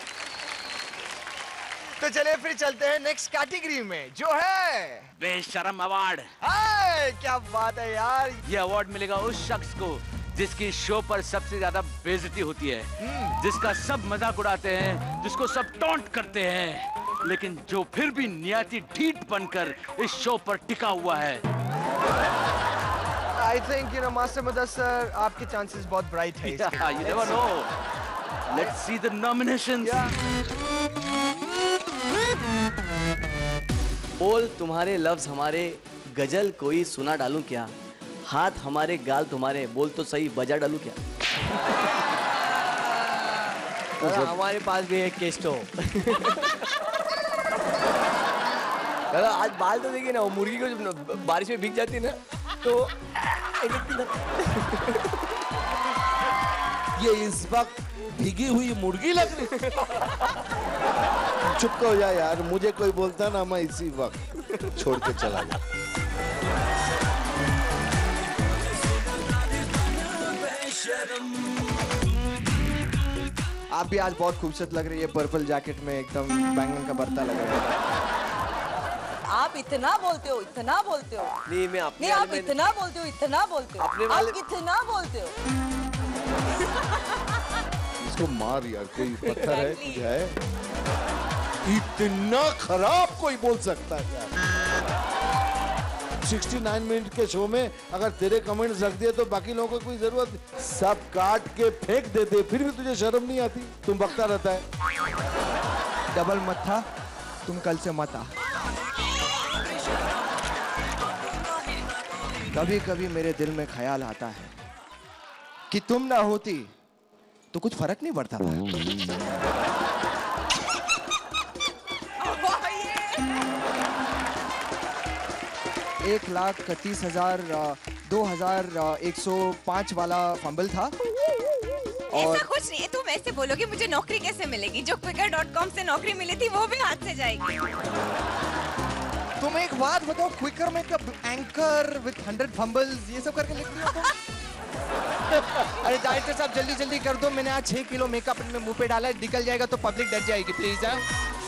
तो चलिए फिर चलते हैं नेक्स्ट कैटेगरी में जो है बेशरम अवार्ड। क्या बात है यार। ये अवार्ड मिलेगा उस शख्स को जिसकी शो पर सबसे ज्यादा बेइज्जती होती है, जिसका सब मजाक उड़ाते हैं, जिसको सब टॉन्ट करते हैं, लेकिन जो फिर भी नियति ढीठ बनकर इस शो पर टिका हुआ है। I think you know master Mudassar sir, आपके चांसेस बहुत ब्राइट है। Yeah, you never know. Let's see the nominations. बोल तुम्हारे लफ्ज हमारे, गजल कोई सुना डालूं क्या, हाथ हमारे गाल तुम्हारे, बोल तो सही बजा डालूं क्या। तो हमारे पास भी एक केस्टो। दादा आज बाल तो देखिए ना, वो मुर्गी को जब बारिश में भीग जाती है ना तो ये इस वक्त भीगी हुई मुर्गी लग रही। चुप हो जा यार, मुझे कोई बोलता ना मैं इसी वक्त छोड़ के चला जा। आप भी आज बहुत खूबसूरत लग रही है पर्पल जैकेट में, एकदम बैंगन का भरता लग रहा है। आप इतना बोलते हो, इतना बोलते हो। नहीं मैं अपने नहीं आप इतना बोलते हो, इतना बोलते हो। अपने वाले... आप कितना बोलते हो। इसको मार यार, कोई पत्थर है कुछ है। इतना खराब कोई बोल सकता है क्या? उनहत्तर मिनट के शो में अगर तेरे कमेंट्स रख दिए तो बाकी लोगों को कोई जरूरत नहीं। सब काट के फेंक देते, फिर भी तुझे शर्म नहीं आती? तुम बकता रहता है। डबल मत था, तुम कल से मत आ। कभी कभी मेरे दिल में ख्याल आता है कि तुम ना होती तो कुछ फर्क नहीं पड़ता था। एक लाख तीस हजार दो हजार एक सौ पाँच वाला फंबल था। और ऐसा कुछ नहीं है, तुम ऐसे बोलोगे मुझे नौकरी कैसे मिलेगी? जो क्विकर डॉट कॉम से नौकरी मिली थी वो भी हाथ से जाएगी। तुम एक बात बताओ, क्विकर में कब एंकर विद हंड्रेड फंबल्स ये सब करके लिख रही हो तुम? अरे डायरेक्टर साहब जल्दी जल्दी कर दो, मैंने आज छह किलो मेकअप अपने मुंह पे डाला है, निकल जाएगा तो पब्लिक डर जाएगी प्लीज। है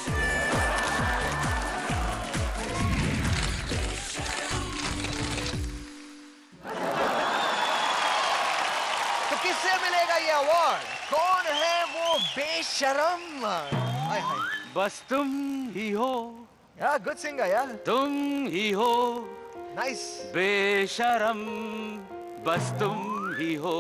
तो किससे मिलेगा ये अवार्ड? कौन है वो बेशरम? हाय हाय बस तुम ही हो। या गुड सिंगर यार। तुम ही हो नाइस बेशरम, बस तुम ही हो।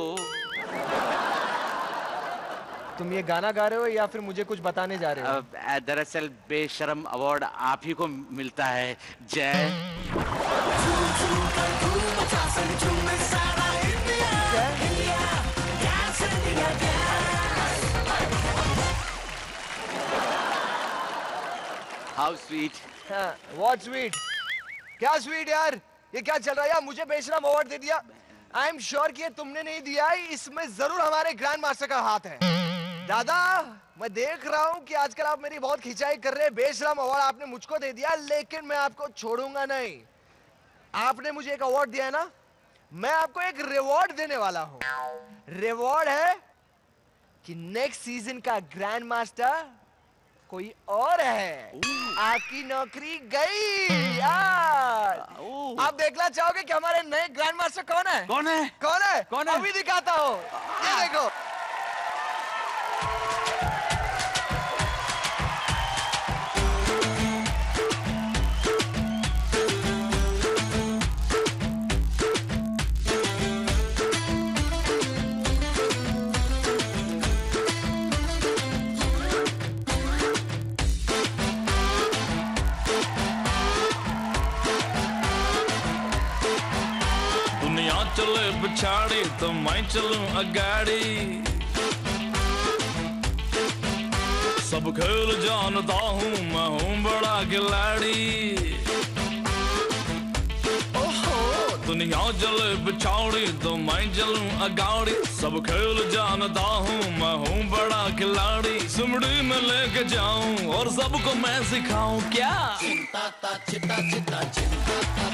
तुम ये गाना गा रहे हो या फिर मुझे कुछ बताने जा रहे हो? दरअसल बेशरम अवार्ड आप ही को मिलता है। Jai how sweet. What sweet? क्या स्वीट यार? ये क्या चल रहा है यार? मुझे बेशरम अवार्ड दे दिया। आई एम श्योर कि ये तुमने नहीं दिया है, इसमें जरूर हमारे ग्रैंड मास्टर का हाथ है। दादा मैं देख रहा हूँ कि आजकल आप मेरी बहुत खिंचाई कर रहे हैं। बेशरम अवार्ड आपने मुझको दे दिया, लेकिन मैं आपको छोड़ूंगा नहीं। आपने मुझे एक अवार्ड दिया है ना, मैं आपको एक रिवॉर्ड देने वाला हूँ। रिवॉर्ड है कि नेक्स्ट सीजन का ग्रैंड मास्टर कोई और है। आपकी नौकरी गई यार। आप देखना चाहोगे कि हमारे नए ग्रैंड मास्टर कौन है? कौन है? कौन है? कौन है? अभी दिखाता हूँ, ये देखो। चले पिछाड़ी तो मैं चलूं अगाड़ी, सब खेल जानता हूँ मैं हूँ बड़ा खिलाड़ी। ओहो दुनिया चले पिछाड़ी तो मैं चलूं अगाड़ी, सब खेल जानता हूँ मैं हूँ बड़ा खिलाड़ी। सुमड़ी में लेके जाऊं और सबको मैं सिखाऊं क्या? चिंता ता चिता चिता चिंता ता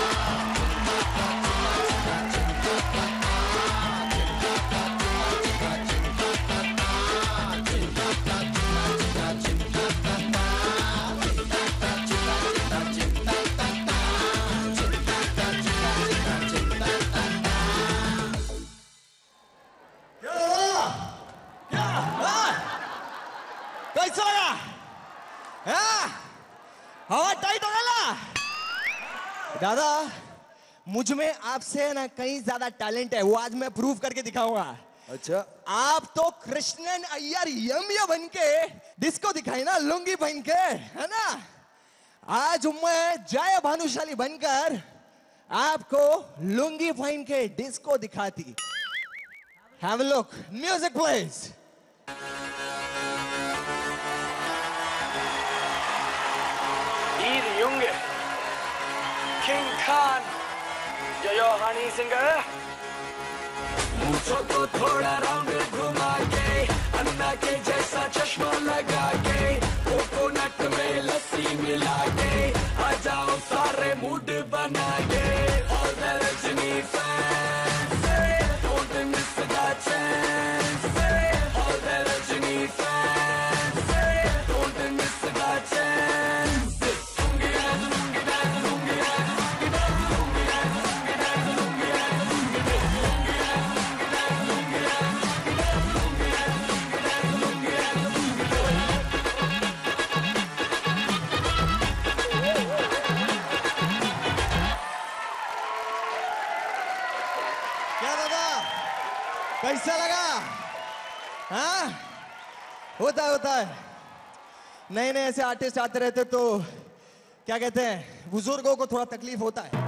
कैसा लगा? हाँ? हवा टाइट हो गया? दादा मुझ में आपसे ना कहीं ज्यादा टैलेंट है, वो आज मैं प्रूव करके दिखाऊंगा। अच्छा आप तो कृष्णन अय्यर यमिया बन के डिस्को दिखाई ना लुंगी पहन के, है ना? आज मैं जय भानुशाली बनकर आपको लुंगी पहन के डिस्को दिखाती। Have a look, music please. Junge, King Khan, yo yo honey singer. मूंछों को थोड़ा राउंड घुमा के, अन्ना के जैसा चश्मा लगा के, कोकोनट में लस्सी मिला के, आ जाओ सारे मूड बना के। All the Rajni fans, don't miss the chance. All the Rajni fans, don't miss the chance. कैसा लगा? हाँ होता है होता है, नए नए ऐसे आर्टिस्ट आते रहते तो क्या कहते हैं, बुजुर्गों को थोड़ा तकलीफ होता है।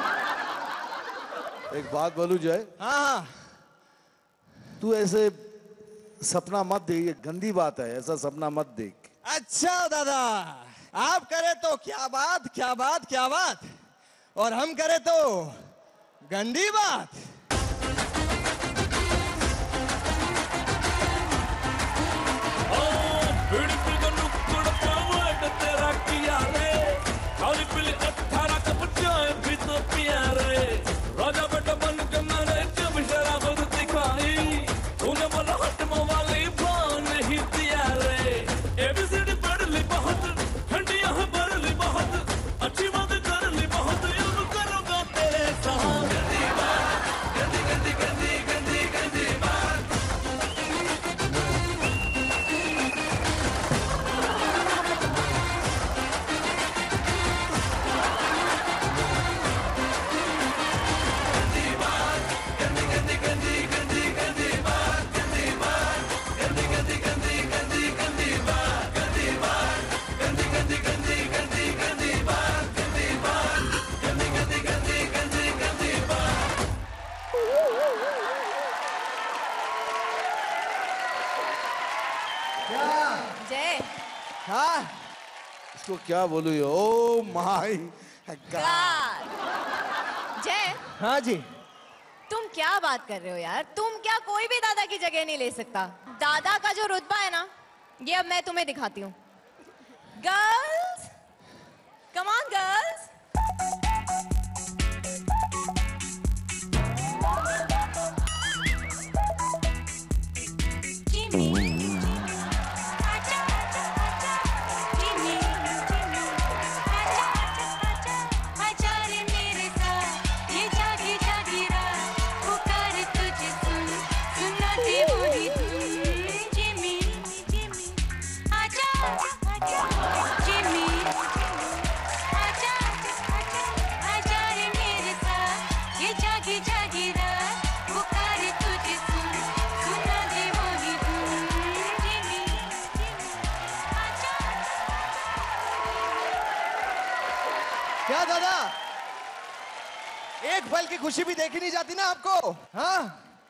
एक बात बोलूं जय? हाँ हाँ तू ऐसे सपना मत देख, ये गंदी बात है, ऐसा सपना मत देख। अच्छा दादा आप करे तो क्या बात क्या बात क्या बात, और हम करे तो गंदी बात। तेरा किया रे काली पीली अठारह का बच्चा भी तो पिया रे, राजा बेटा बन के मैंने जब शराब दिखाई, तूने बोला हट वाली भाव नहीं दिया रे। एबीसीडी पढ़ ली बहुत, ठंडियां भर ली बहुत, अच्छी बात कर ली बहुत, अब करूंगा तेरे साथ गंदी बात, गंदी गंदी गंदी गंदी गंदी बात। जय हाँ इसको क्या बोलूं? Oh my god. जय हाँ जी तुम क्या बात कर रहे हो यार, तुम क्या कोई भी दादा की जगह नहीं ले सकता। दादा का जो रुतबा है ना, ये अब मैं तुम्हें दिखाती हूँ। Girls come on girls. एक पल की खुशी भी देखी नहीं जाती ना आपको? हाँ,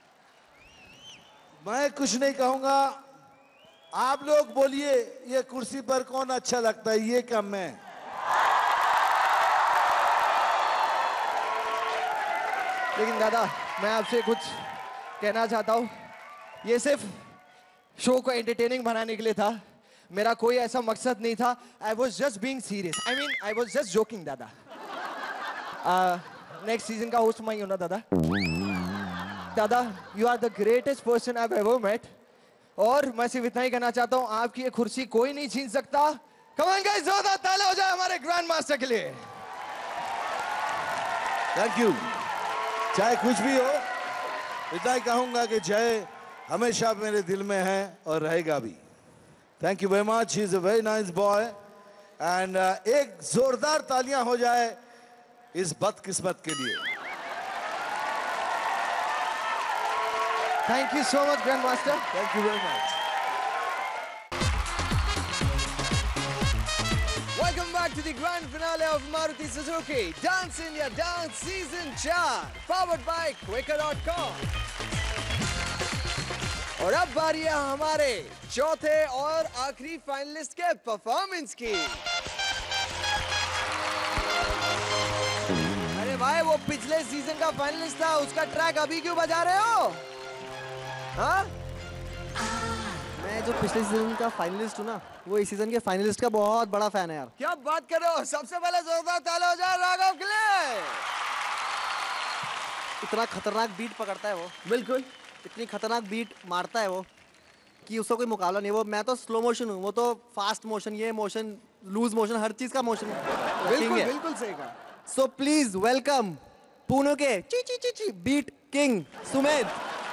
मैं कुछ नहीं कहूंगा, आप लोग बोलिए ये कुर्सी पर कौन अच्छा लगता है, ये क्या मैं? लेकिन दादा मैं आपसे कुछ कहना चाहता हूँ, ये सिर्फ शो को एंटरटेनिंग बनाने के लिए था, मेरा कोई ऐसा मकसद नहीं था। I was just being serious, I mean I was just joking दादा। नेक्स्ट सीजन का होस्ट मैं हूं ना दादा। दादा you are the greatest person I ever met, और मैं सिर्फ इतना ही कहना चाहता हूँ, आपकी ये कुर्सी कोई नहीं छीन सकता। कम ऑन गाइस, जोरदार ताली हो जाए हमारे ग्रैंड मास्टर के लिए। Thank you. चाहे कुछ भी हो, इतना ही कहूंगा कि जय हमेशा मेरे दिल में है और रहेगा भी। Thank you very much, he is a very nice boy. And एक जोरदार तालियां हो जाए इस बदकिस्मत के लिए। Thank you so much grand master. Thank you very much. Welcome back to the grand finale of Maruti Suzuki Dance India Dance Season four, powered by Quicker dot com। और अब बारी है हमारे चौथे और आखिरी फाइनलिस्ट के परफॉर्मेंस की। अरे भाई, वो पिछले सीजन का फाइनलिस्ट था, उसका ट्रैक अभी क्यों बजा रहे हो? हाँ? मैं जो पिछले सीजन का फाइनलिस्ट हूँ ना, वो इस सीजन के फाइनलिस्ट का बहुत बड़ा फैन है यार। क्या बात कर रहे हो? सबसे पहले जोरदार ताली हो जाए राघव के लिए। इतना खतरनाक बीट पकड़ता है वो, बिल्कुल इतनी खतरनाक बीट मारता है वो कि उसका कोई मुकाबला नहीं। वो मैं तो स्लो मोशन हूँ, वो तो फास्ट मोशन, ये मोशन, लूज मोशन, हर चीज का मोशन बिल्कुल बिल्कुल सही कहा। सो प्लीज वेलकम पुणे के ची ची ची ची beat king Sumedh.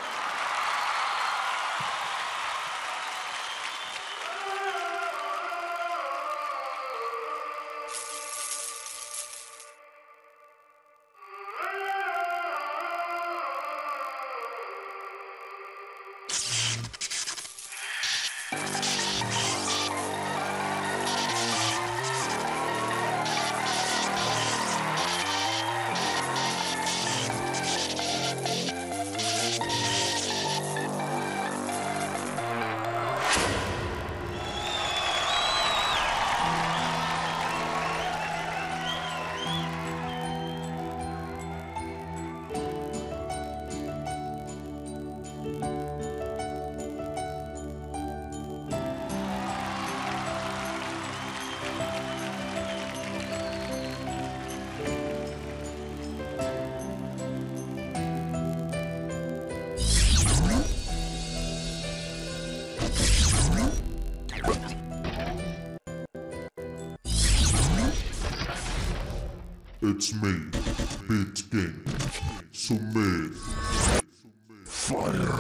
It's me, Beat King, Sumedh. Fire.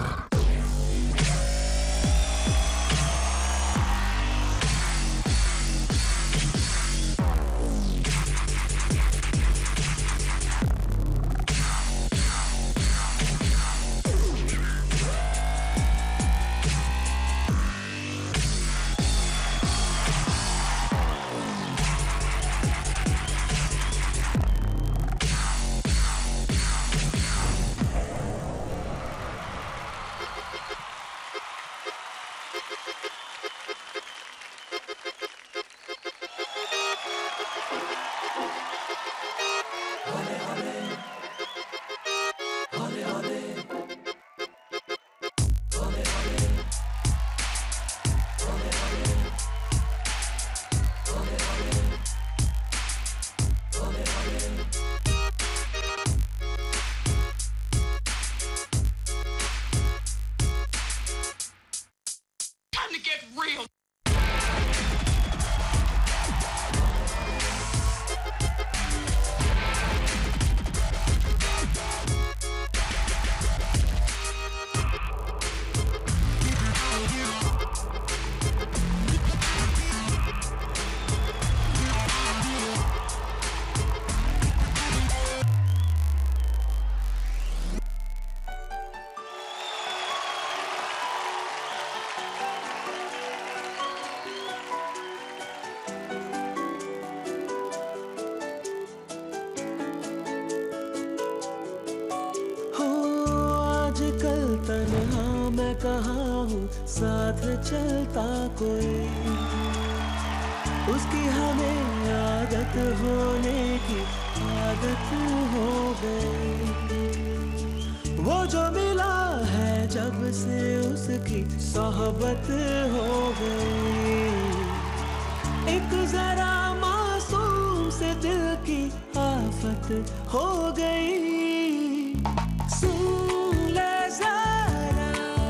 आजकल तन्हा मैं कहाँ हूँ, साथ चलता कोई, उसकी हमें आदत होने की आदत हो गई। वो जो मिला है जब से उसकी सोहबत हो गई, एक जरा मासूम से दिल की आफत हो गई। सुन ले जरा,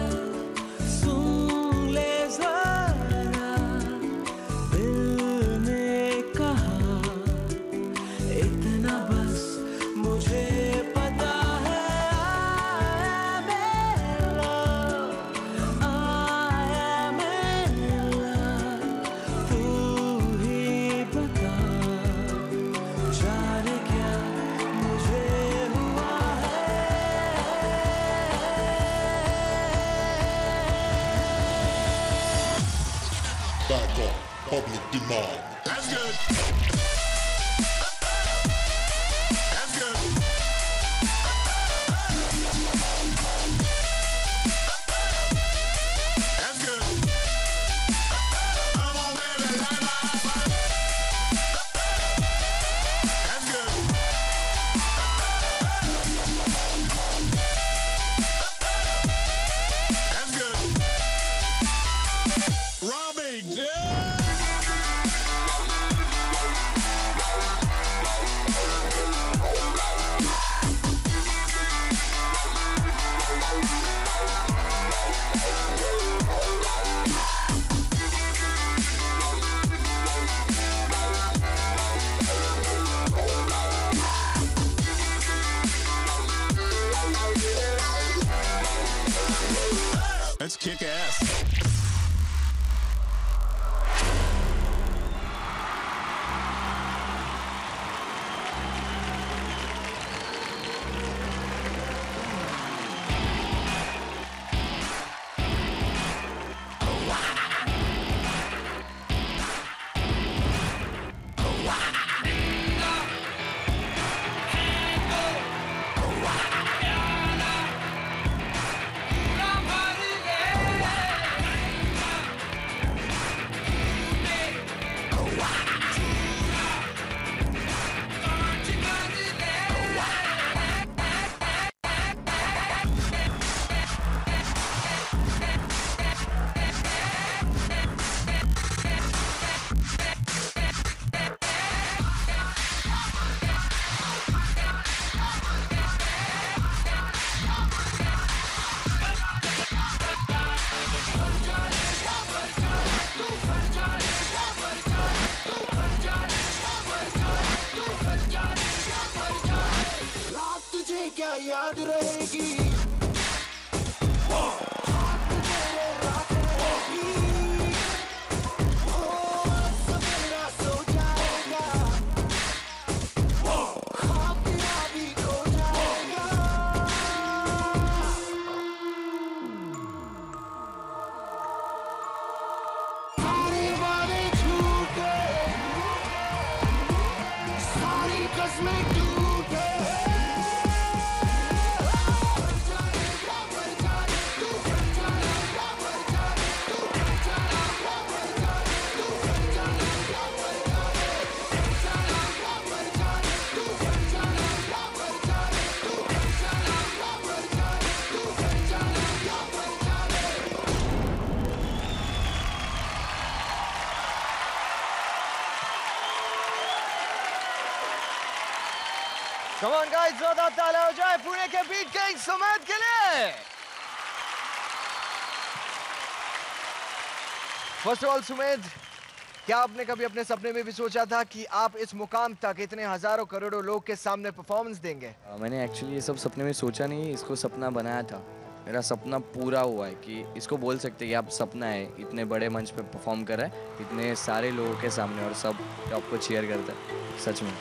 सुन ले जरा, दिल ने कहा इतना बस मुझे पता है। I am in love, तू ही बता जाने क्या मुझे हुआ है। Back up, public demand. That's good. That's good. That's good. Come on, baby, la, la, la. That's good. That's good. Robbie, yeah. Let's kick ass. क्या याद रहेगी Come on guys, जोरदार तालियां हो जाए पुणे के बीट किंग सुमित के लिए। फर्स्ट ऑफ ऑल सुमित, क्या आपने कभी अपने सपने में भी सोचा था कि आप इस मुकाम तक इतने हजारों करोड़ों लोग के सामने परफॉर्मेंस देंगे? मैंने एक्चुअली ये सब सपने में सोचा नहीं, इसको सपना बनाया था। मेरा सपना पूरा हुआ है कि इसको बोल सकते हैं कि आप सपना है, इतने बड़े मंच पे परफॉर्म कर रहा है इतने सारे लोगों के सामने और सब आपको चीयर करता है, सच में।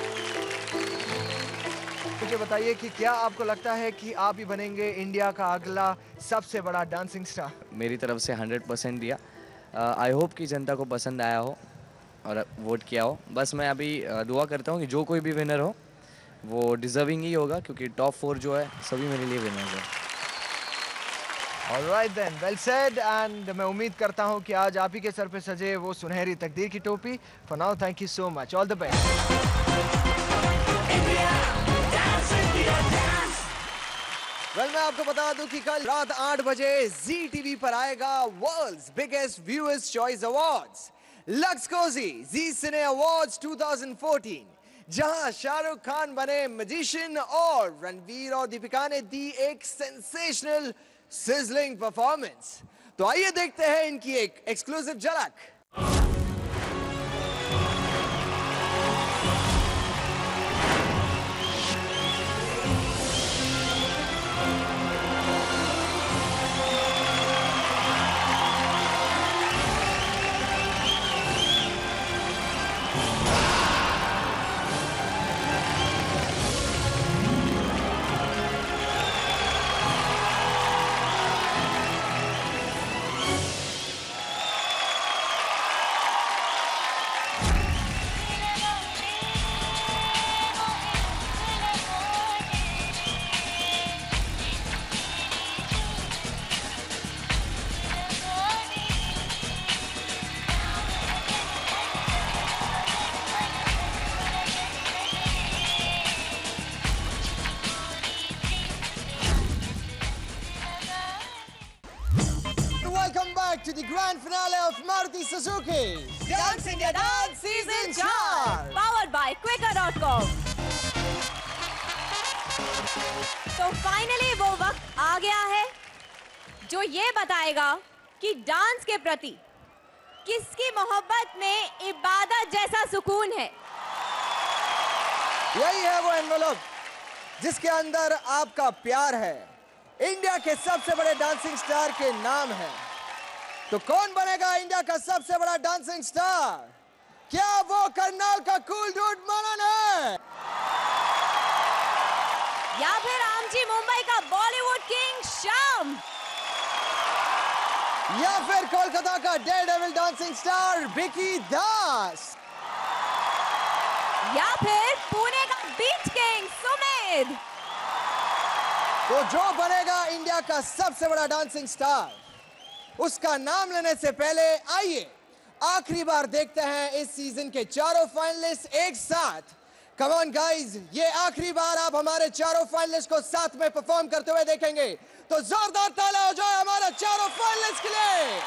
मुझे बताइए कि क्या आपको लगता है कि आप ही बनेंगे इंडिया का अगला सबसे बड़ा डांसिंग स्टार? मेरी तरफ से हंड्रेड परसेंट दिया। आई होप कि जनता को पसंद आया हो और वोट किया हो। बस मैं अभी uh, दुआ करता हूँ कि जो कोई भी विनर हो वो डिजर्विंग ही होगा, क्योंकि टॉप फोर जो है सभी मेरे लिए विनर्स हैं। Alright then, well said, and मैं उम्मीद करता हूँ कि आज आप ही के सर पे सजे वो सुनहरी तकदीर की टोपी. For now, thank you so much. All the best. India, dance, India, dance. Well, मैं आपको बता दूं कि कल रात आठ बजे ज़ी टीवी पर आएगा World's Biggest Viewers Choice Awards, Lux Cozy Zee Cine Awards twenty fourteen, जहां शाहरुख खान बने मैजिशियन और रणवीर और दीपिका ने दी एक सेंसेशनल सिजलिंग परफॉर्मेंस. तो आइए देखते हैं इनकी एक एक्सक्लूसिव झलक. Welcome back to the grand finale of Maruti Suzuki Dance India Dance Season four, powered by Quicker dot com. तो फाइनली वो वक्त आ गया है जो ये बताएगा कि डांस के प्रति किसकी मोहब्बत में इबादत जैसा सुकून है. यही है वो एनवेलप जिसके अंदर आपका प्यार है, इंडिया के सबसे बड़े डांसिंग स्टार के नाम है. तो कौन बनेगा इंडिया का सबसे बड़ा डांसिंग स्टार? क्या वो करनाल का कूल डूड मनन है, या फिर आमची मुंबई का बॉलीवुड किंग शाम, या फिर कोलकाता का daredevil dancing star Vicky Das, या फिर पुणे का बीच किंग सुमेध? तो जो बनेगा इंडिया का सबसे बड़ा डांसिंग स्टार, उसका नाम लेने से पहले आइए आखिरी बार देखते हैं इस सीजन के चारों फाइनलिस्ट एक साथ. कम ऑन गाइस, ये आखिरी बार आप हमारे चारों फाइनलिस्ट को साथ में परफॉर्म करते हुए देखेंगे. तो जोरदार तालियां हो जाए हमारे चारों फाइनलिस्ट के लिए.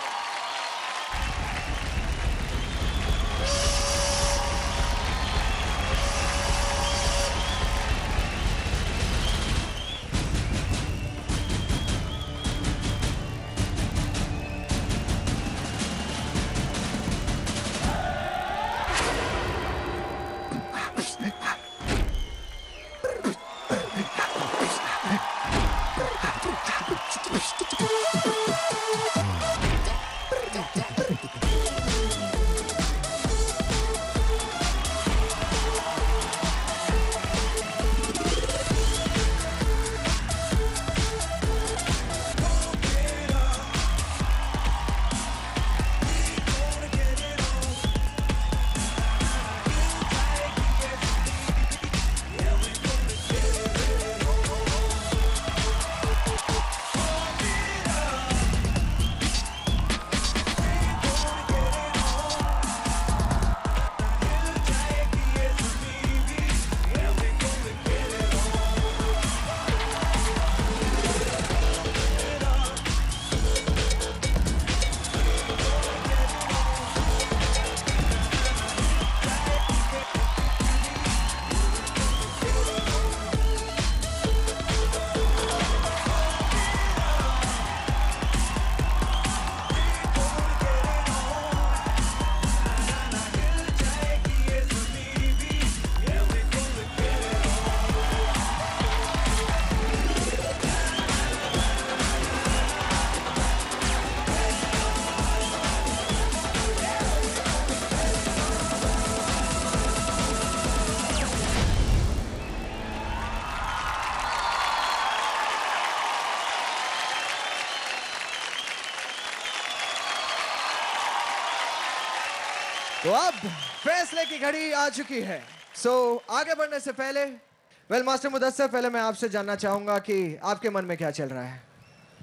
तो अब फैसले की घड़ी आ चुकी है. सो so, आगे बढ़ने से पहले वेल मास्टर मुदस्सिर, पहले मैं आपसे जानना चाहूंगा कि आपके मन में क्या चल रहा है.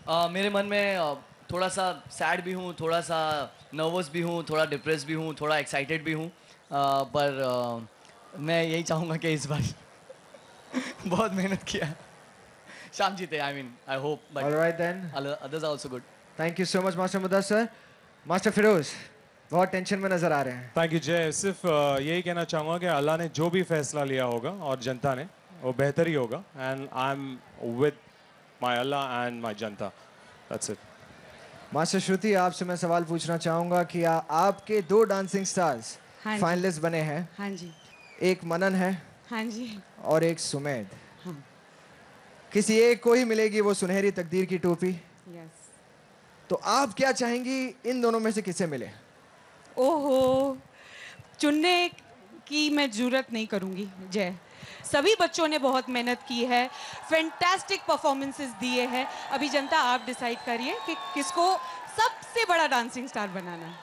uh, मेरे मन में uh, थोड़ा सा सैड भी हूँ, थोड़ा सा नर्वस भी हूँ, थोड़ा डिप्रेस भी हूँ, थोड़ा एक्साइटेड भी हूँ, uh, पर uh, मैं यही चाहूँगा कि इस बार बहुत मेहनत किया शाम जीते. I mean I hope. All right then. Others are also good. Thank you so much, Master Mudassar. Master Feroz, बहुत टेंशन में नजर आ रहे हैं. थैंक यू जय. सिर्फ uh, यही कहना चाहूँगा कि अल्लाह ने जो भी फैसला लिया होगा और जनता ने वो बेहतर ही होगा. And I am with my Allah and my janata. That's it. Master Shruti, आपसे मैं सवाल पूछना चाहूँगा कि आ, आपके दो डांसिंग स्टार्स हाँ जी. फाइनलिस्ट बने हैं. हाँ जी. एक मनन है हाँ जी. और एक सुमेध. हाँ. किसी एक को ही मिलेगी वो सुनहरी तकदीर की टोपी. यस. तो आप क्या चाहेंगी इन दोनों में से किसे मिले? ओहो, चुनने की मैं जरूरत नहीं करूंगी जय. सभी बच्चों ने बहुत मेहनत की है, फैंटास्टिक परफॉर्मेंसेस दिए हैं. अभी जनता आप डिसाइड करिए कि किसको सबसे बड़ा डांसिंग स्टार बनाना है.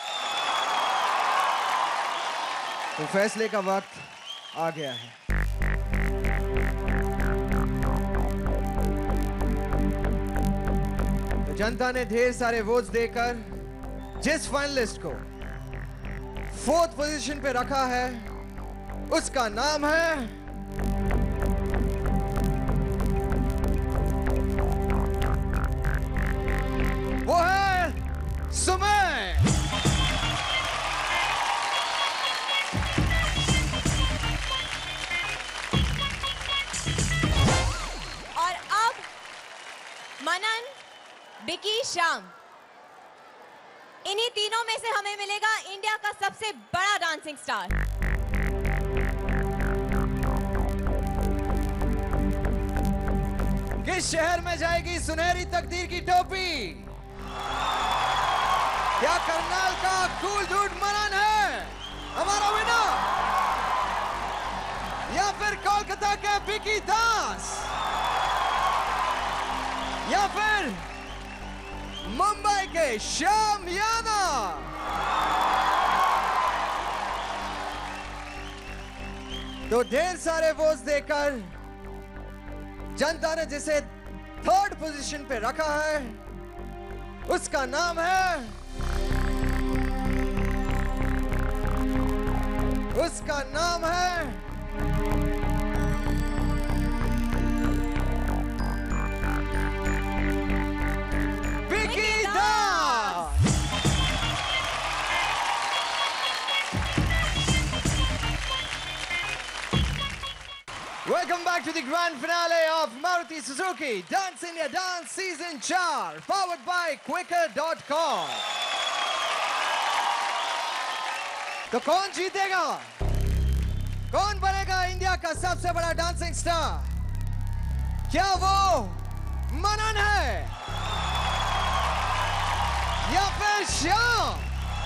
तो फैसले का वक्त आ गया है. तो जनता ने ढेर सारे वोट्स देकर जिस फाइनलिस्ट को फोर्थ पोजीशन पे रखा है उसका नाम है वो है सुमेध. और अब मनन, बिकी, श्याम, इन्हीं तीनों में से हमें मिलेगा इंडिया का सबसे बड़ा डांसिंग स्टार. किस शहर में जाएगी सुनहरी तकदीर की टोपी? क्या करनाल का कूल डूड मनन है हमारा विनर, या फिर कोलकाता के बिकी दास, या फिर मुंबई के श्याम यादव? तो ढेर सारे वोट्स देकर जनता ने जिसे थर्ड पोजीशन पे रखा है उसका नाम है उसका नाम है बिकी दास. Welcome back to the grand finale of Maruti Suzuki Dance India Dance Season four, powered by quicker dot com. तो कौन जीतेगा? कौन बनेगा इंडिया का सबसे बड़ा डांसिंग स्टार? क्या वो मनन है या फिर श्याम?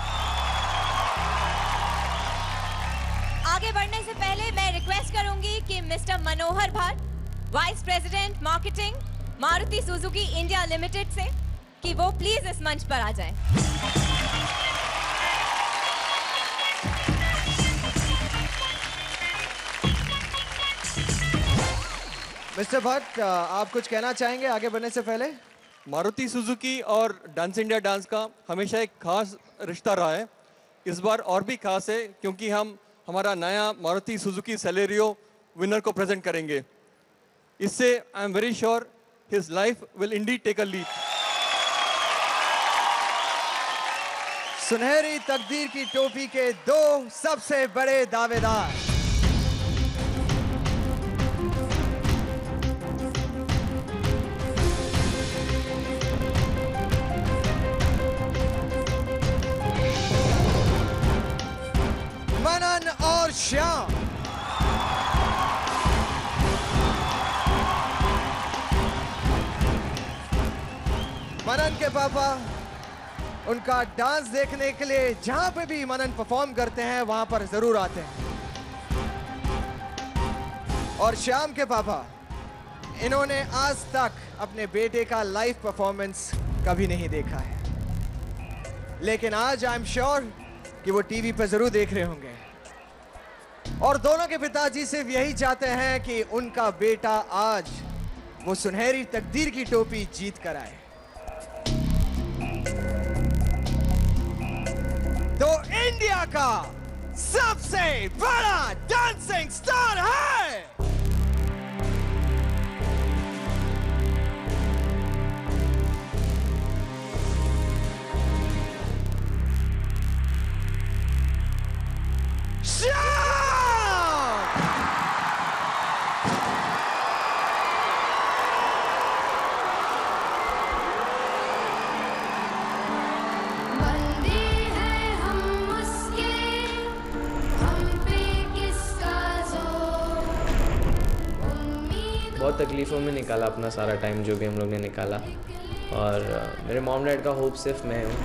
आगे बढ़ने से पहले मैं रिक्वेस्ट करूंगी कि mister Manohar Bhatt, vice president marketing Maruti Suzuki India limited से, कि वो प्लीज इस मंच पर आ जाएं. मिस्टर भट्ट, आप कुछ कहना चाहेंगे आगे बढ़ने से पहले? मारुति सुजुकी और डांस इंडिया डांस का हमेशा एक खास रिश्ता रहा है. इस बार और भी खास है क्योंकि हम हमारा नया मारुति सुजुकी सेलेरियो विनर को प्रेजेंट करेंगे. इससे I am very sure his life will indeed take a leap. सुनहरी तकदीर की टोपी के दो सबसे बड़े दावेदार, मनन और श्याम. मनन के पापा उनका डांस देखने के लिए जहां पे भी मनन परफॉर्म करते हैं वहां पर जरूर आते हैं. और श्याम के पापा, इन्होंने आज तक अपने बेटे का लाइव परफॉर्मेंस कभी नहीं देखा है, लेकिन आज आई एम श्योर कि वो टीवी पर जरूर देख रहे होंगे. और दोनों के पिताजी सिर्फ यही चाहते हैं कि उनका बेटा आज वो सुनहरी तकदीर की टोपी जीत कर आए. तो इंडिया का सबसे बड़ा डांसिंग स्टार है बहुत तकलीफ़ों में निकाला अपना सारा टाइम जो भी हम लोग ने निकाला और मेरे मॉम डैड का होप सिर्फ मैं हूँ।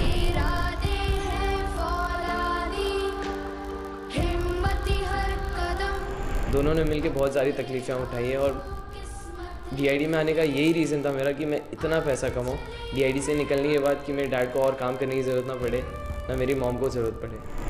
दोनों ने मिलके बहुत सारी तकलीफ़ें उठाई है और डीआईडी में आने का यही रीज़न था मेरा कि मैं इतना पैसा कमाऊँ डीआईडी से निकलने के बाद कि मेरे डैड को और काम करने की ज़रूरत ना पड़े ना मेरी मॉम को ज़रूरत पड़े।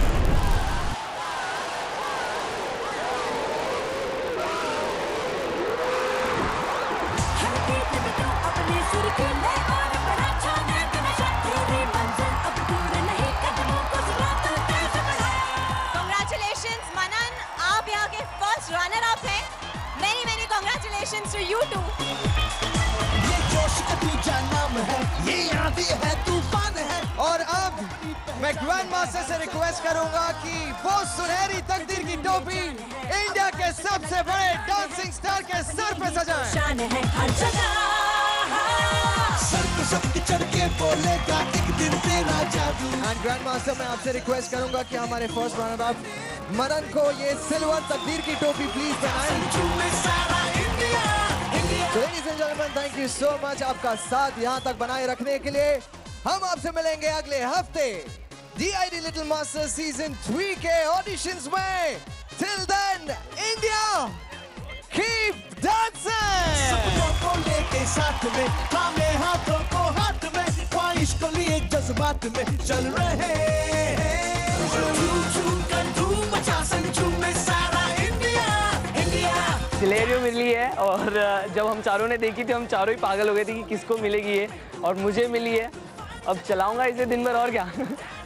रनर अप है। Many many congratulations to you too. ये जोश का दूजा नाम है, ये आंधी है, तूफान है। और अब मैं ग्रैंड मास्टर से रिक्वेस्ट करूंगा कि वो सुनहरी तकदीर की टोपी इंडिया के सबसे बड़े डांसिंग स्टार के सर पे सजाएं। शान है हर जगह, सर पे सबके चढ़ के बोलेगा एक दिन तेरा जादू। एंड ग्रैंड मास्टर मैं आपसे रिक्वेस्ट करूंगा कि हमारे फर्स्ट रनर अप मनन को ये सिल्वर तकदीर की टोपी प्लीज पहनाएं। Ladies and gentleman, thank you so much आपका साथ यहाँ तक बनाए रखने के लिए। हम आपसे मिलेंगे अगले हफ्ते DID little master season three के ऑडिशंस में। Till then India keep dancing. सपनों को लेके साथ में, थामे हाथों को हाथ में, ख्वाहिश को लिए जज्बात में चल रहे हैं। सिलेरियो मिली है और जब हम चारों ने देखी थी हम चारों ही पागल हो गए थे कि किसको मिलेगी ये और मुझे मिली है। अब चलाऊंगा इसे दिन भर और क्या।